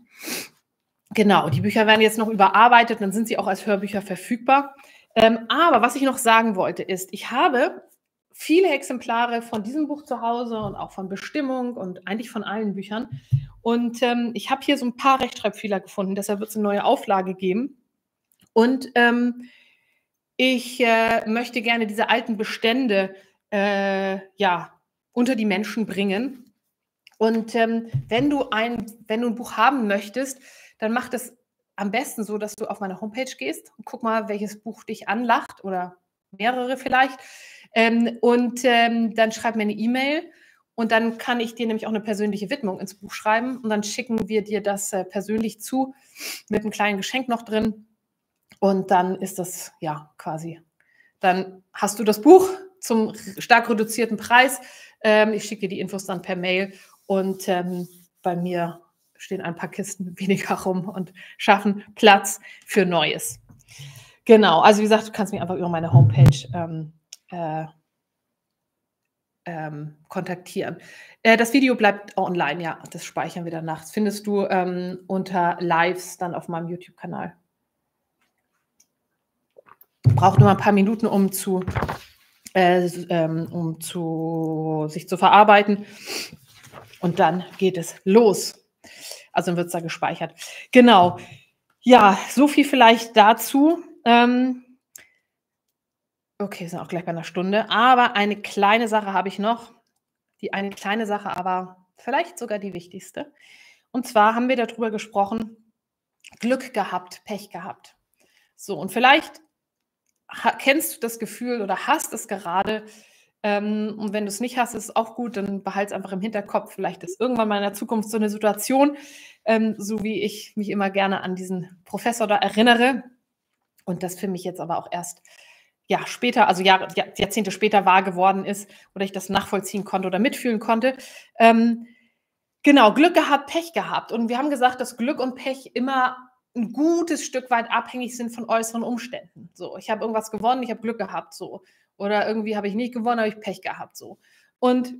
Genau, die Bücher werden jetzt noch überarbeitet, dann sind sie auch als Hörbücher verfügbar. Aber was ich noch sagen wollte ist, ich habe viele Exemplare von diesem Buch zu Hause und auch von Bestimmung und eigentlich von allen Büchern. Und ich habe hier so ein paar Rechtschreibfehler gefunden, deshalb wird es eine neue Auflage geben. Und ich möchte gerne diese alten Bestände unter die Menschen bringen. Und wenn du ein Buch haben möchtest, dann mach das am besten so, dass du auf meine Homepage gehst und guck mal, welches Buch dich anlacht oder mehrere vielleicht. Dann schreib mir eine E-Mail und dann kann ich dir nämlich auch eine persönliche Widmung ins Buch schreiben und dann schicken wir dir das persönlich zu mit einem kleinen Geschenk noch drin und dann ist das ja quasi, dann hast du das Buch zum stark reduzierten Preis. Ich schicke dir die Infos dann per Mail und bei mir stehen ein paar Kisten weniger rum und schaffen Platz für Neues. Genau, also wie gesagt, du kannst mich einfach über meine Homepage kontaktieren. Das Video bleibt online, ja, das speichern wir danach. Das findest du unter Lives dann auf meinem YouTube-Kanal. Braucht nur ein paar Minuten, um sich zu verarbeiten. Und dann geht es los. Also dann wird es da gespeichert. Genau. Ja, so viel vielleicht dazu. Okay, wir sind auch gleich bei einer Stunde. Aber eine kleine Sache habe ich noch. Eine kleine Sache, aber vielleicht sogar die wichtigste. Und zwar haben wir darüber gesprochen, Glück gehabt, Pech gehabt. So, und vielleicht kennst du das Gefühl oder hast es gerade, und wenn du es nicht hast, ist es auch gut, dann behalte es einfach im Hinterkopf. Vielleicht ist irgendwann mal in der Zukunft so eine Situation, so wie ich mich immer gerne an diesen Professor da erinnere und das für mich jetzt aber auch erst ja, später, also Jahrzehnte später wahr geworden ist oder ich das nachvollziehen konnte oder mitfühlen konnte. Genau, Glück gehabt, Pech gehabt. Und wir haben gesagt, dass Glück und Pech immer ein gutes Stück weit abhängig sind von äußeren Umständen. So, ich habe irgendwas gewonnen, ich habe Glück gehabt, so. Oder irgendwie habe ich nicht gewonnen, habe ich Pech gehabt, so. Und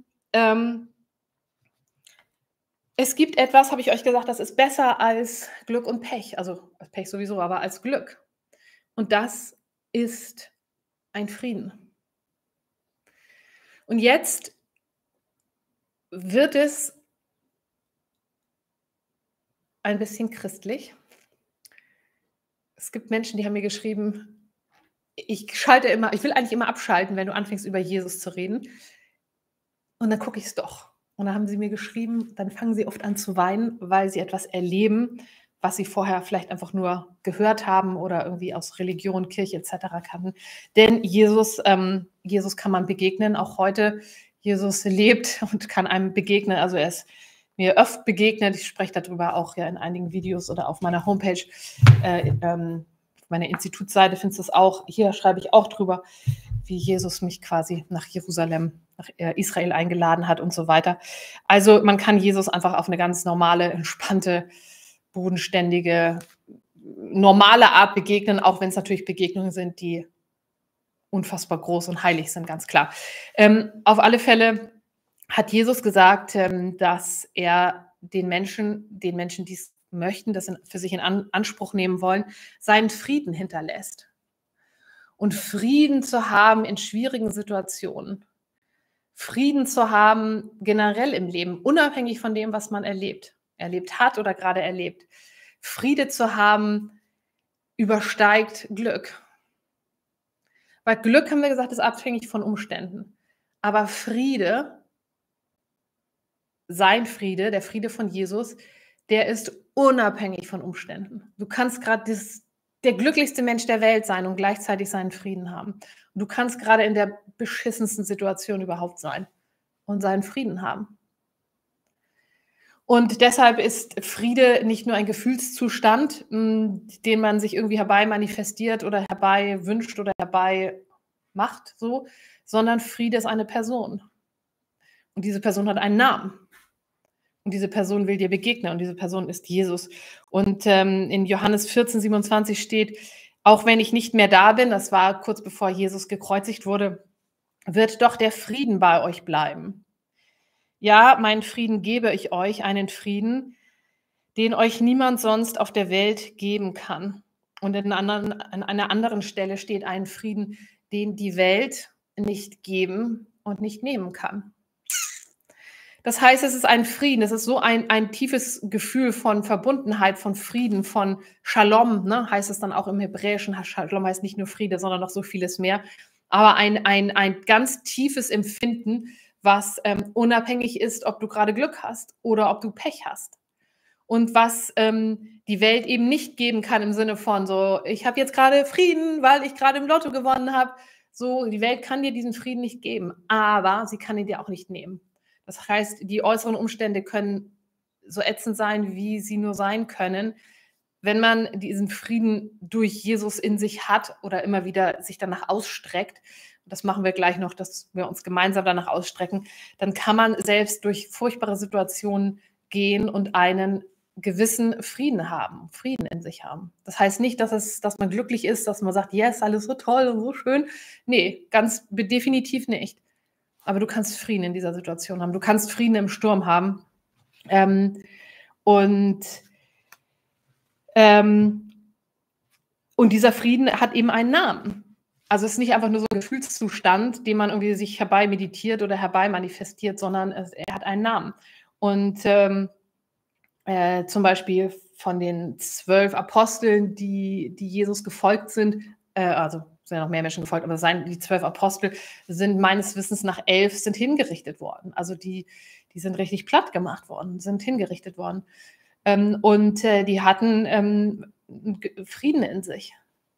es gibt etwas, habe ich euch gesagt, das ist besser als Glück und Pech. Also Pech sowieso, aber als Glück. Und das ist ein Frieden. Und jetzt wird es ein bisschen christlich. Es gibt Menschen, die haben mir geschrieben, ich will eigentlich immer abschalten, wenn du anfängst, über Jesus zu reden. Und dann gucke ich es doch. Und dann haben sie mir geschrieben, dann fangen sie oft an zu weinen, weil sie etwas erleben, was sie vorher vielleicht einfach nur gehört haben oder irgendwie aus Religion, Kirche etc. kannten. Denn Jesus kann man begegnen, auch heute. Jesus lebt und kann einem begegnen. Also er ist mir oft begegnet. Ich spreche darüber auch ja in einigen Videos oder auf meiner Homepage. Meine Institutsseite findest du es auch. Hier schreibe ich auch drüber, wie Jesus mich quasi nach Jerusalem, nach Israel eingeladen hat und so weiter. Also man kann Jesus einfach auf eine ganz normale, entspannte, bodenständige, normale Art begegnen, auch wenn es natürlich Begegnungen sind, die unfassbar groß und heilig sind, ganz klar. Auf alle Fälle hat Jesus gesagt, dass er den Menschen, die es möchten, das für sich in Anspruch nehmen wollen, seinen Frieden hinterlässt. Und Frieden zu haben in schwierigen Situationen. Frieden zu haben generell im Leben, unabhängig von dem, was man erlebt hat oder gerade erlebt. Friede zu haben übersteigt Glück. Weil Glück, haben wir gesagt, ist abhängig von Umständen. Aber Friede, sein Friede, der Friede von Jesus, der ist unabhängig von Umständen. Du kannst gerade der glücklichste Mensch der Welt sein und gleichzeitig seinen Frieden haben. Und du kannst gerade in der beschissensten Situation überhaupt sein und seinen Frieden haben. Und deshalb ist Friede nicht nur ein Gefühlszustand, den man sich irgendwie herbei manifestiert oder herbei wünscht oder herbei macht, so, sondern Friede ist eine Person. Und diese Person hat einen Namen. Und diese Person will dir begegnen und diese Person ist Jesus. Und in Johannes 14,27 steht, auch wenn ich nicht mehr da bin, das war kurz bevor Jesus gekreuzigt wurde, wird doch der Frieden bei euch bleiben. Ja, meinen Frieden gebe ich euch, einen Frieden, den euch niemand sonst auf der Welt geben kann. Und an einer anderen Stelle steht ein Frieden, den die Welt nicht geben und nicht nehmen kann. Das heißt, es ist ein Frieden, es ist so ein tiefes Gefühl von Verbundenheit, von Frieden, von Shalom, ne, heißt es dann auch im Hebräischen. Shalom heißt nicht nur Friede, sondern noch so vieles mehr. Aber ein ganz tiefes Empfinden, was unabhängig ist, ob du gerade Glück hast oder ob du Pech hast. Und was die Welt eben nicht geben kann im Sinne von so, ich habe jetzt gerade Frieden, weil ich gerade im Lotto gewonnen habe. So, die Welt kann dir diesen Frieden nicht geben, aber sie kann ihn dir auch nicht nehmen. Das heißt, die äußeren Umstände können so ätzend sein, wie sie nur sein können. Wenn man diesen Frieden durch Jesus in sich hat oder immer wieder sich danach ausstreckt, das machen wir gleich noch, dass wir uns gemeinsam danach ausstrecken, dann kann man selbst durch furchtbare Situationen gehen und einen gewissen Frieden haben, Frieden in sich haben. Das heißt nicht, dass man glücklich ist, dass man sagt, yes, alles so toll und so schön. Nee, ganz definitiv nicht. Aber du kannst Frieden in dieser Situation haben. Du kannst Frieden im Sturm haben. Und dieser Frieden hat eben einen Namen. Also es ist nicht einfach nur so ein Gefühlszustand, den man irgendwie sich herbei meditiert oder herbei manifestiert, sondern er hat einen Namen. Und zum Beispiel von den 12 Aposteln, die Jesus gefolgt sind, also sind ja noch mehr Menschen gefolgt, aber die 12 Apostel sind meines Wissens nach 11 hingerichtet worden. Also die sind richtig platt gemacht worden, sind hingerichtet worden. und die hatten Frieden in sich.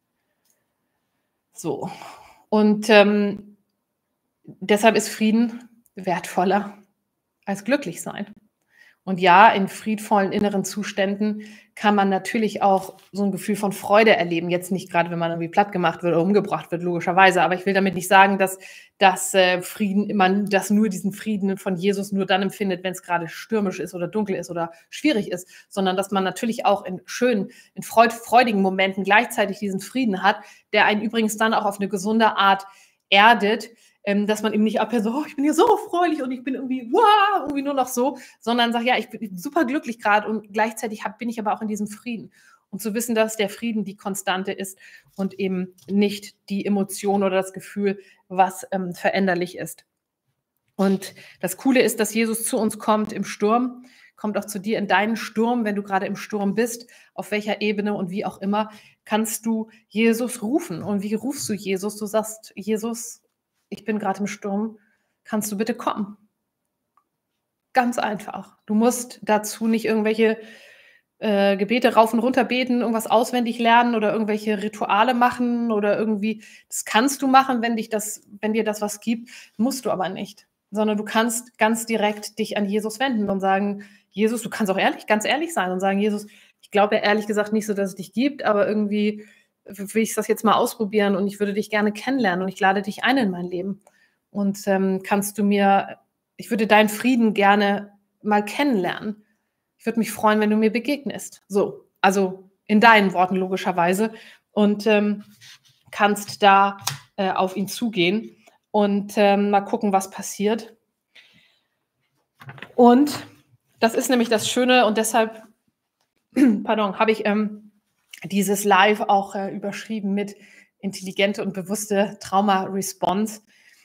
So. Und deshalb ist Frieden wertvoller als glücklich sein. Und ja, in friedvollen inneren Zuständen kann man natürlich auch so ein Gefühl von Freude erleben. Jetzt nicht gerade, wenn man irgendwie platt gemacht wird oder umgebracht wird, logischerweise. Aber ich will damit nicht sagen, dass Frieden immer, dass nur diesen Frieden von Jesus nur dann empfindet, wenn es gerade stürmisch ist oder dunkel ist oder schwierig ist, sondern dass man natürlich auch in schönen, in freudigen Momenten gleichzeitig diesen Frieden hat, der einen übrigens dann auch auf eine gesunde Art erdet, dass man eben nicht abhört, so, oh, ich bin hier so fröhlich und ich bin irgendwie, wow, irgendwie nur noch so, sondern sagt, ja, ich bin super glücklich gerade und gleichzeitig bin ich aber auch in diesem Frieden. Und zu wissen, dass der Frieden die Konstante ist und eben nicht die Emotion oder das Gefühl, was veränderlich ist. Und das Coole ist, dass Jesus zu uns kommt im Sturm, kommt auch zu dir in deinen Sturm, wenn du gerade im Sturm bist, auf welcher Ebene und wie auch immer, kannst du Jesus rufen. Und wie rufst du Jesus? Du sagst, Jesus, ich bin gerade im Sturm, kannst du bitte kommen? Ganz einfach. Du musst dazu nicht irgendwelche Gebete rauf und runter beten, irgendwas auswendig lernen oder irgendwelche Rituale machen oder irgendwie, das kannst du machen, wenn dir das was gibt, musst du aber nicht. Sondern du kannst ganz direkt dich an Jesus wenden und sagen, Jesus, du kannst auch ganz ehrlich sein und sagen, Jesus, ich glaube ja ehrlich gesagt nicht so, dass es dich gibt, aber irgendwie will ich das jetzt mal ausprobieren und ich würde dich gerne kennenlernen und ich lade dich ein in mein Leben. Und ich würde deinen Frieden gerne mal kennenlernen. Ich würde mich freuen, wenn du mir begegnest. So, also in deinen Worten logischerweise. Und kannst da auf ihn zugehen und mal gucken, was passiert. Und das ist nämlich das Schöne und deshalb, pardon, habe ich dieses Live auch überschrieben mit intelligente und bewusste Trauma-Response.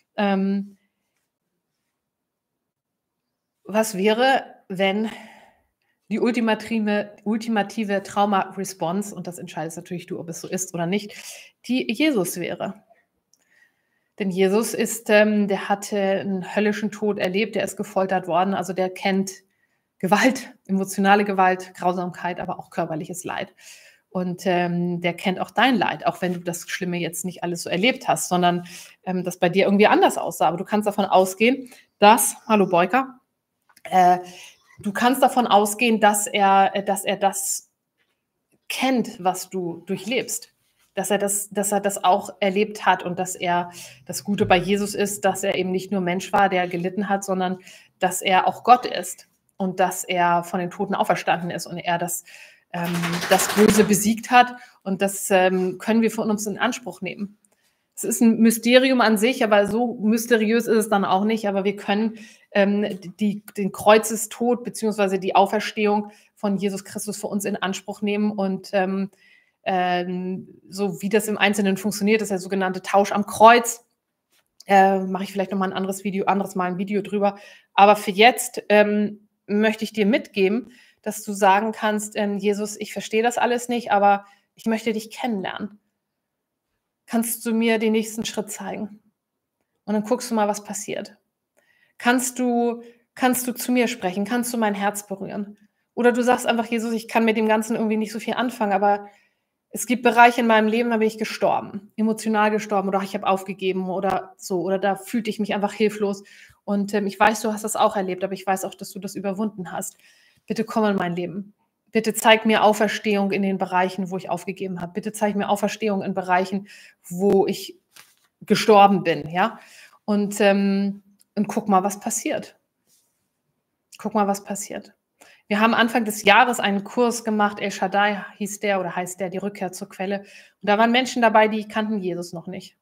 Was wäre, wenn die ultimative Trauma-Response, und das entscheidest natürlich du, ob es so ist oder nicht, die Jesus wäre? Denn Jesus der hatte einen höllischen Tod erlebt, der ist gefoltert worden, also der kennt Gewalt, emotionale Gewalt, Grausamkeit, aber auch körperliches Leid. Und der kennt auch dein Leid, auch wenn du das Schlimme jetzt nicht alles so erlebt hast, sondern das bei dir irgendwie anders aussah. Aber du kannst davon ausgehen, hallo Beuker, du kannst davon ausgehen, dass er das kennt, was du durchlebst. Dass er das auch erlebt hat und dass er das Gute bei Jesus ist, dass er eben nicht nur Mensch war, der gelitten hat, sondern dass er auch Gott ist und dass er von den Toten auferstanden ist und er das Böse besiegt hat. Und das können wir von uns in Anspruch nehmen. Es ist ein Mysterium an sich, aber so mysteriös ist es dann auch nicht. Aber wir können den Kreuzestod bzw. die Auferstehung von Jesus Christus für uns in Anspruch nehmen. Und so wie das im Einzelnen funktioniert, ist der sogenannte Tausch am Kreuz. Mache ich vielleicht nochmal ein anderes Mal ein Video drüber. Aber für jetzt möchte ich dir mitgeben, dass du sagen kannst, Jesus, ich verstehe das alles nicht, aber ich möchte dich kennenlernen. Kannst du mir den nächsten Schritt zeigen? Und dann guckst du mal, was passiert. Kannst du zu mir sprechen? Kannst du mein Herz berühren? Oder du sagst einfach, Jesus, ich kann mit dem Ganzen irgendwie nicht so viel anfangen, aber es gibt Bereiche in meinem Leben, da bin ich gestorben, emotional gestorben oder ich habe aufgegeben oder so. Oder da fühlte ich mich einfach hilflos. Und ich weiß, du hast das auch erlebt, aber ich weiß auch, dass du das überwunden hast. Bitte komm in mein Leben. Bitte zeig mir Auferstehung in den Bereichen, wo ich aufgegeben habe. Bitte zeig mir Auferstehung in Bereichen, wo ich gestorben bin, ja. Und guck mal, was passiert. Guck mal, was passiert. Wir haben Anfang des Jahres einen Kurs gemacht, El Shaddai hieß der oder heißt der, die Rückkehr zur Quelle. Und da waren Menschen dabei, die kannten Jesus noch nicht.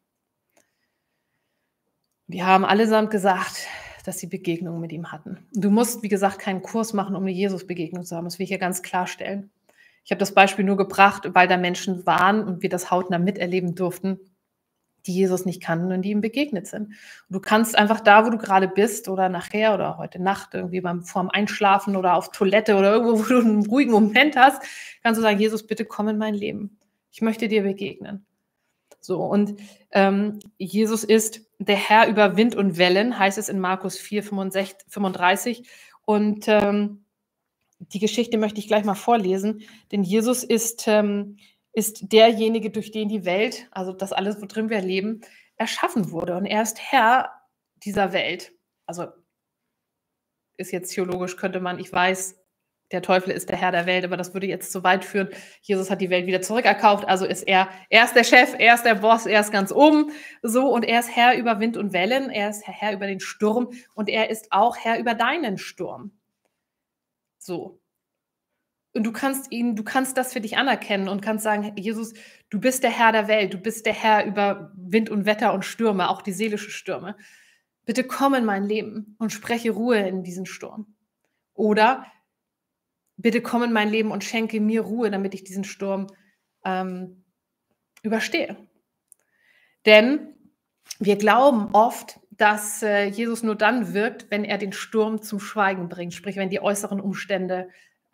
Die haben allesamt gesagt, dass sie Begegnungen mit ihm hatten. Und du musst, wie gesagt, keinen Kurs machen, um eine Jesus-Begegnung zu haben. Das will ich hier ganz klarstellen. Ich habe das Beispiel nur gebracht, weil da Menschen waren und wir das hautnah miterleben durften, die Jesus nicht kannten und die ihm begegnet sind. Und du kannst einfach da, wo du gerade bist oder nachher oder heute Nacht irgendwie vorm Einschlafen oder auf Toilette oder irgendwo, wo du einen ruhigen Moment hast, kannst du sagen, Jesus, bitte komm in mein Leben. Ich möchte dir begegnen. So, und Jesus ist der Herr über Wind und Wellen, heißt es in Markus 4, 35. Und die Geschichte möchte ich gleich mal vorlesen, denn Jesus ist derjenige, durch den die Welt, also das alles, worin wir leben, erschaffen wurde. Und er ist Herr dieser Welt. Also ist jetzt theologisch, könnte man, ich weiß, der Teufel ist der Herr der Welt, aber das würde jetzt zu weit führen. Jesus hat die Welt wieder zurückerkauft, also ist er ist der Chef, er ist der Boss, er ist ganz oben, so, und er ist Herr über Wind und Wellen, er ist Herr über den Sturm und er ist auch Herr über deinen Sturm. So. Und du kannst das für dich anerkennen und kannst sagen, Jesus, du bist der Herr der Welt, du bist der Herr über Wind und Wetter und Stürme, auch die seelischen Stürme. Bitte komm in mein Leben und spreche Ruhe in diesen Sturm. Oder bitte komm in mein Leben und schenke mir Ruhe, damit ich diesen Sturm überstehe. Denn wir glauben oft, dass Jesus nur dann wirkt, wenn er den Sturm zum Schweigen bringt, sprich, wenn die äußeren Umstände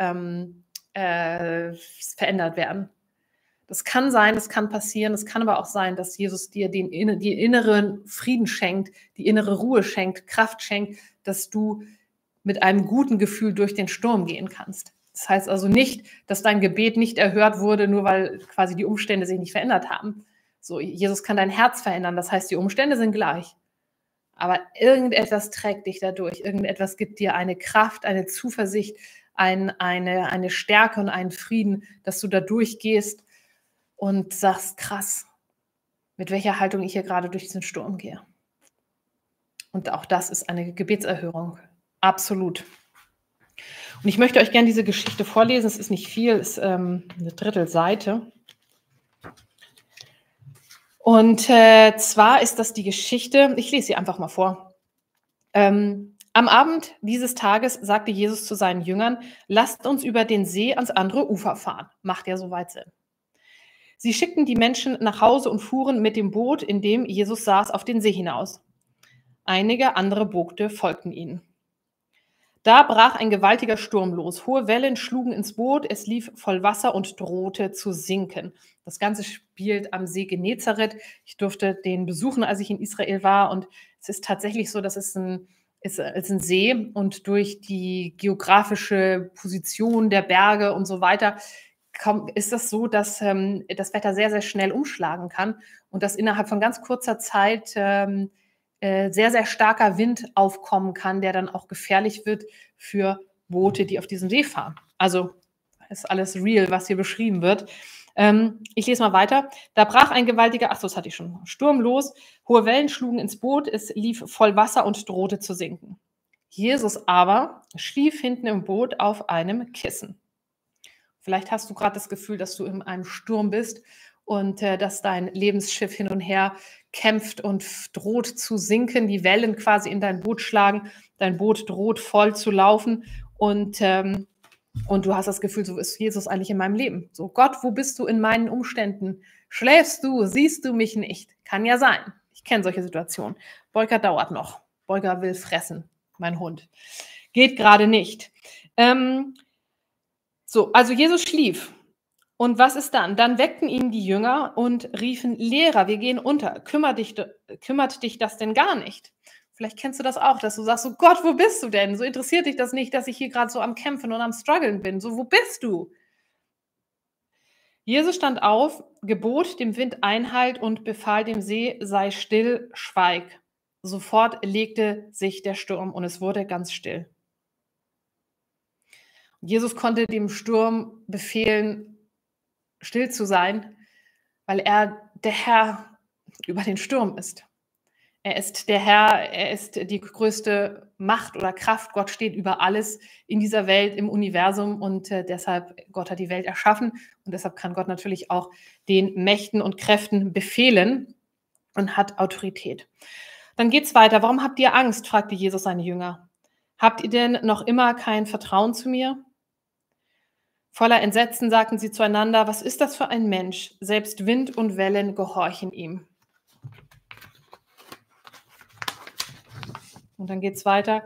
verändert werden. Das kann sein, das kann passieren, es kann aber auch sein, dass Jesus dir die inneren Frieden schenkt, die innere Ruhe schenkt, Kraft schenkt, dass du mit einem guten Gefühl durch den Sturm gehen kannst. Das heißt also nicht, dass dein Gebet nicht erhört wurde, nur weil quasi die Umstände sich nicht verändert haben. So, Jesus kann dein Herz verändern, das heißt, die Umstände sind gleich. Aber irgendetwas trägt dich dadurch, irgendetwas gibt dir eine Kraft, eine Zuversicht, eine Stärke und einen Frieden, dass du da durchgehst und sagst, krass, mit welcher Haltung ich hier gerade durch diesen Sturm gehe. Und auch das ist eine Gebetserhörung. Absolut. Und ich möchte euch gerne diese Geschichte vorlesen. Es ist nicht viel, es ist eine Drittelseite. Und zwar ist das die Geschichte, ich lese sie einfach mal vor. Am Abend dieses Tages sagte Jesus zu seinen Jüngern, lasst uns über den See ans andere Ufer fahren. Macht ja soweit Sinn. Sie schickten die Menschen nach Hause und fuhren mit dem Boot, in dem Jesus saß, auf den See hinaus. Einige andere Boote folgten ihnen. Da brach ein gewaltiger Sturm los. Hohe Wellen schlugen ins Boot, es lief voll Wasser und drohte zu sinken. Das Ganze spielt am See Genezareth. Ich durfte den besuchen, als ich in Israel war. Und es ist tatsächlich so, dass es ein See und durch die geografische Position der Berge und so weiter ist das so, dass das Wetter sehr, sehr schnell umschlagen kann und dass innerhalb von ganz kurzer Zeit sehr, sehr starker Wind aufkommen kann, der dann auch gefährlich wird für Boote, die auf diesem See fahren. Also ist alles real, was hier beschrieben wird. Ich lese mal weiter. Da brach ein gewaltiger, das hatte ich schon, Sturm los. Hohe Wellen schlugen ins Boot, es lief voll Wasser und drohte zu sinken. Jesus aber schlief hinten im Boot auf einem Kissen. Vielleicht hast du gerade das Gefühl, dass du in einem Sturm bist und dass dein Lebensschiff hin und her kämpft und droht zu sinken, die Wellen quasi in dein Boot schlagen, dein Boot droht voll zu laufen und du hast das Gefühl, so ist Jesus eigentlich in meinem Leben. So, Gott, wo bist du in meinen Umständen? Schläfst du? Siehst du mich nicht? Kann ja sein. Ich kenne solche Situationen. Bolger dauert noch. Bolger will fressen. Mein Hund. Geht gerade nicht. So, also Jesus schlief. Und was ist dann? Dann weckten ihn die Jünger und riefen, Lehrer, wir gehen unter. Kümmert dich das denn gar nicht? Vielleicht kennst du das auch, dass du sagst, so Gott, wo bist du denn? So interessiert dich das nicht, dass ich hier gerade so am Kämpfen und am Struggeln bin. So, wo bist du? Jesus stand auf, gebot dem Wind Einhalt und befahl dem See, sei still, schweig. Sofort legte sich der Sturm und es wurde ganz still. Jesus konnte dem Sturm befehlen, still zu sein, weil er der Herr über den Sturm ist. Er ist der Herr, er ist die größte Macht oder Kraft. Gott steht über alles in dieser Welt, im Universum und deshalb, Gott hat die Welt erschaffen und deshalb kann Gott natürlich auch den Mächten und Kräften befehlen und hat Autorität. Dann geht's weiter. Warum habt ihr Angst? Fragte Jesus seine Jünger. Habt ihr denn noch immer kein Vertrauen zu mir? Voller Entsetzen sagten sie zueinander, was ist das für ein Mensch? Selbst Wind und Wellen gehorchen ihm. Und dann geht es weiter.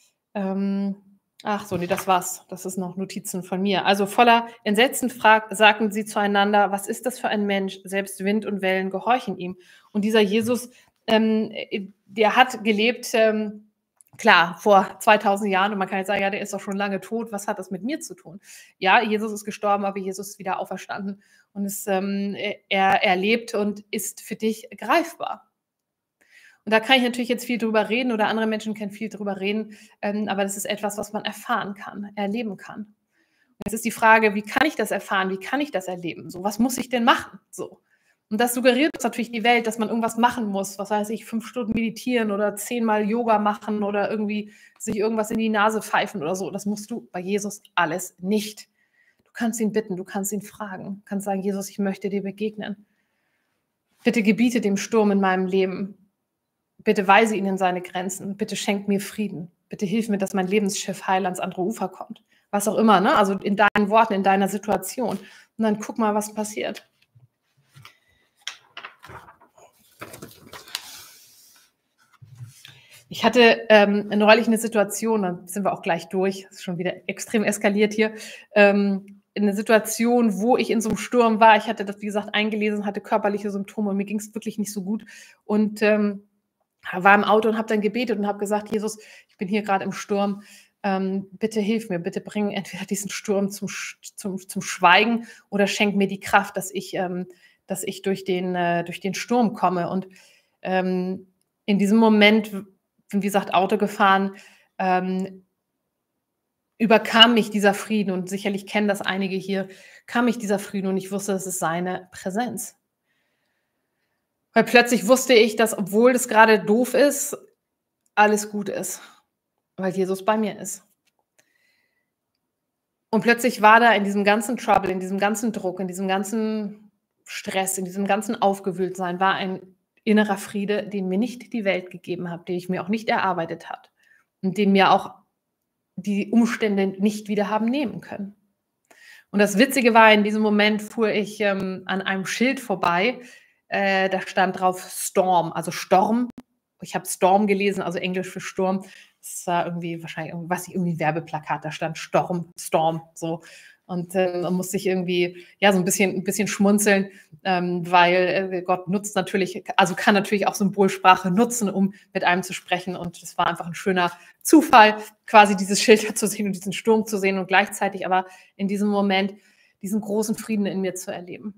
Das war's. Das ist noch Notizen von mir. Also voller Entsetzen sagten sie zueinander, was ist das für ein Mensch? Selbst Wind und Wellen gehorchen ihm. Und dieser Jesus, der hat gelebt Klar, vor 2000 Jahren und man kann jetzt sagen: „Ja, der ist doch schon lange tot. Was hat das mit mir zu tun?“ Ja, Jesus ist gestorben, aber Jesus ist wieder auferstanden und er lebt und ist für dich greifbar. Und da kann ich natürlich jetzt viel drüber reden oder andere Menschen können viel drüber reden, aber das ist etwas, was man erfahren kann, erleben kann. Jetzt ist die Frage, wie kann ich das erfahren? Wie kann ich das erleben? So, was muss ich denn machen? So. Und das suggeriert uns natürlich die Welt, dass man irgendwas machen muss. Was weiß ich, 5 Stunden meditieren oder 10-mal Yoga machen oder irgendwie sich irgendwas in die Nase pfeifen oder so. Das musst du bei Jesus alles nicht. Du kannst ihn bitten, du kannst ihn fragen. Du kannst sagen, Jesus, ich möchte dir begegnen. Bitte gebiete dem Sturm in meinem Leben. Bitte weise ihn in seine Grenzen. Bitte schenk mir Frieden. Bitte hilf mir, dass mein Lebensschiff heil ans andere Ufer kommt. Was auch immer, ne? Also in deinen Worten, in deiner Situation. Und dann guck mal, was passiert. Ich hatte neulich eine Situation, dann sind wir auch gleich durch, ist schon wieder extrem eskaliert hier, eine Situation, wo ich in so einem Sturm war. Ich hatte das, wie gesagt, eingelesen, hatte körperliche Symptome und mir ging es wirklich nicht so gut. Und war im Auto und habe dann gebetet und habe gesagt, Jesus, ich bin hier gerade im Sturm, bitte hilf mir, bitte bring entweder diesen Sturm zum Schweigen oder schenk mir die Kraft, dass ich durch den Sturm komme. Und in diesem Moment, wie gesagt, Auto gefahren, überkam mich dieser Frieden und sicherlich kennen das einige hier, kam mich dieser Frieden und ich wusste, es ist seine Präsenz. Weil plötzlich wusste ich, dass, obwohl das gerade doof ist, alles gut ist, weil Jesus bei mir ist. Und plötzlich war da in diesem ganzen Trouble, in diesem ganzen Druck, in diesem ganzen Stress, in diesem ganzen Aufgewühltsein, war ein innerer Friede, den mir nicht die Welt gegeben hat, den ich mir auch nicht erarbeitet habe und den mir auch die Umstände nicht wieder haben nehmen können. Und das Witzige war, in diesem Moment fuhr ich an einem Schild vorbei, da stand drauf Storm, also Sturm. Ich habe Storm gelesen, also Englisch für Sturm. Das war irgendwie wahrscheinlich irgendwie ein Werbeplakat, da stand Storm, so. Und da musste ich irgendwie ja so ein bisschen schmunzeln, weil Gott nutzt natürlich, also kann natürlich auch Symbolsprache nutzen, um mit einem zu sprechen. Und es war einfach ein schöner Zufall, quasi dieses Schild zu sehen und diesen Sturm zu sehen und gleichzeitig aber in diesem Moment diesen großen Frieden in mir zu erleben.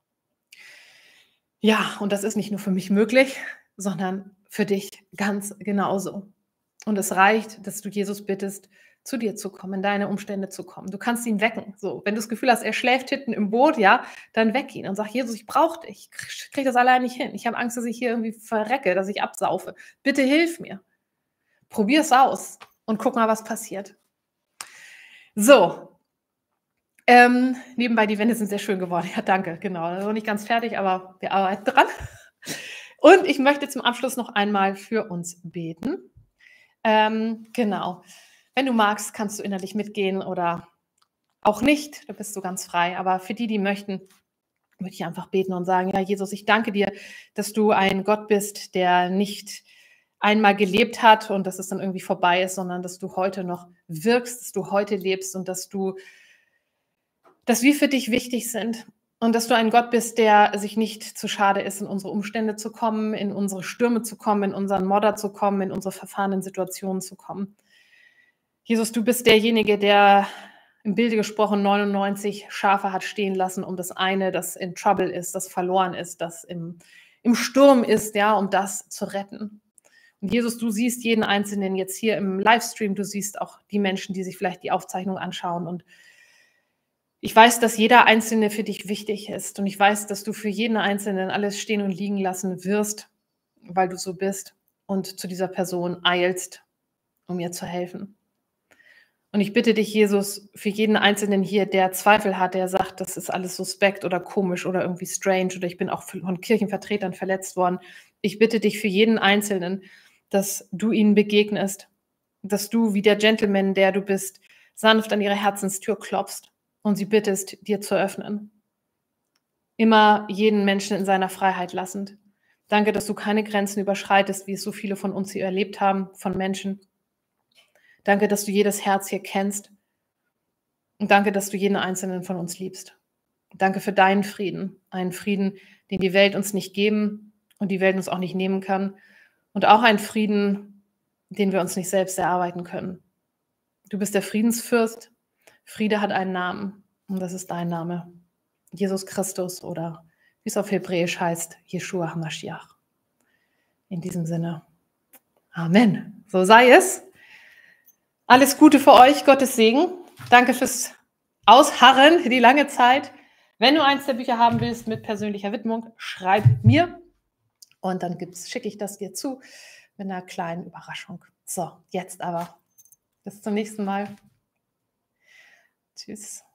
Ja, und das ist nicht nur für mich möglich, sondern für dich ganz genauso. Und es reicht, dass du Jesus bittest, zu dir zu kommen, in deine Umstände zu kommen. Du kannst ihn wecken. So, wenn du das Gefühl hast, er schläft hinten im Boot, ja, dann weck ihn und sag, Jesus, ich brauche dich. Ich kriege das allein nicht hin. Ich habe Angst, dass ich hier irgendwie verrecke, dass ich absaufe. Bitte hilf mir. Probier es aus und guck mal, was passiert. So, nebenbei, die Wände sind sehr schön geworden. Ja, danke, genau. Noch nicht ganz fertig, aber wir arbeiten dran. Und ich möchte zum Abschluss noch einmal für uns beten. Genau. Wenn du magst, kannst du innerlich mitgehen oder auch nicht. Da bist du ganz frei. Aber für die, die möchten, möchte ich einfach beten und sagen, ja, Jesus, ich danke dir, dass du ein Gott bist, der nicht einmal gelebt hat und dass es dann irgendwie vorbei ist, sondern dass du heute noch wirkst, dass du heute lebst und dass wir für dich wichtig sind und dass du ein Gott bist, der sich nicht zu schade ist, in unsere Umstände zu kommen, in unsere Stürme zu kommen, in unseren Modder zu kommen, in unsere verfahrenen Situationen zu kommen. Jesus, du bist derjenige, der im Bilde gesprochen 99 Schafe hat stehen lassen, um das eine, das in Trouble ist, das verloren ist, das im Sturm ist, ja, um das zu retten. Und Jesus, du siehst jeden Einzelnen jetzt hier im Livestream, du siehst auch die Menschen, die sich vielleicht die Aufzeichnung anschauen und ich weiß, dass jeder Einzelne für dich wichtig ist und ich weiß, dass du für jeden Einzelnen alles stehen und liegen lassen wirst, weil du so bist und zu dieser Person eilst, um ihr zu helfen. Und ich bitte dich, Jesus, für jeden Einzelnen hier, der Zweifel hat, der sagt, das ist alles suspekt oder komisch oder irgendwie strange oder ich bin auch von Kirchenvertretern verletzt worden. Ich bitte dich für jeden Einzelnen, dass du ihnen begegnest, dass du wie der Gentleman, der du bist, sanft an ihre Herzenstür klopfst und sie bittest, dir zu öffnen. Immer jeden Menschen in seiner Freiheit lassend. Danke, dass du keine Grenzen überschreitest, wie es so viele von uns hier erlebt haben, von Menschen. Danke, dass du jedes Herz hier kennst. Und danke, dass du jeden Einzelnen von uns liebst. Danke für deinen Frieden. Einen Frieden, den die Welt uns nicht geben und die Welt uns auch nicht nehmen kann. Und auch einen Frieden, den wir uns nicht selbst erarbeiten können. Du bist der Friedensfürst. Friede hat einen Namen und das ist dein Name. Jesus Christus oder wie es auf Hebräisch heißt, Jeshua HaMashiach. In diesem Sinne. Amen. So sei es. Alles Gute für euch, Gottes Segen. Danke fürs Ausharren, für die lange Zeit. Wenn du eins der Bücher haben willst mit persönlicher Widmung, schreib mir und dann schicke ich das dir zu mit einer kleinen Überraschung. So, jetzt aber. Bis zum nächsten Mal. Tschüss.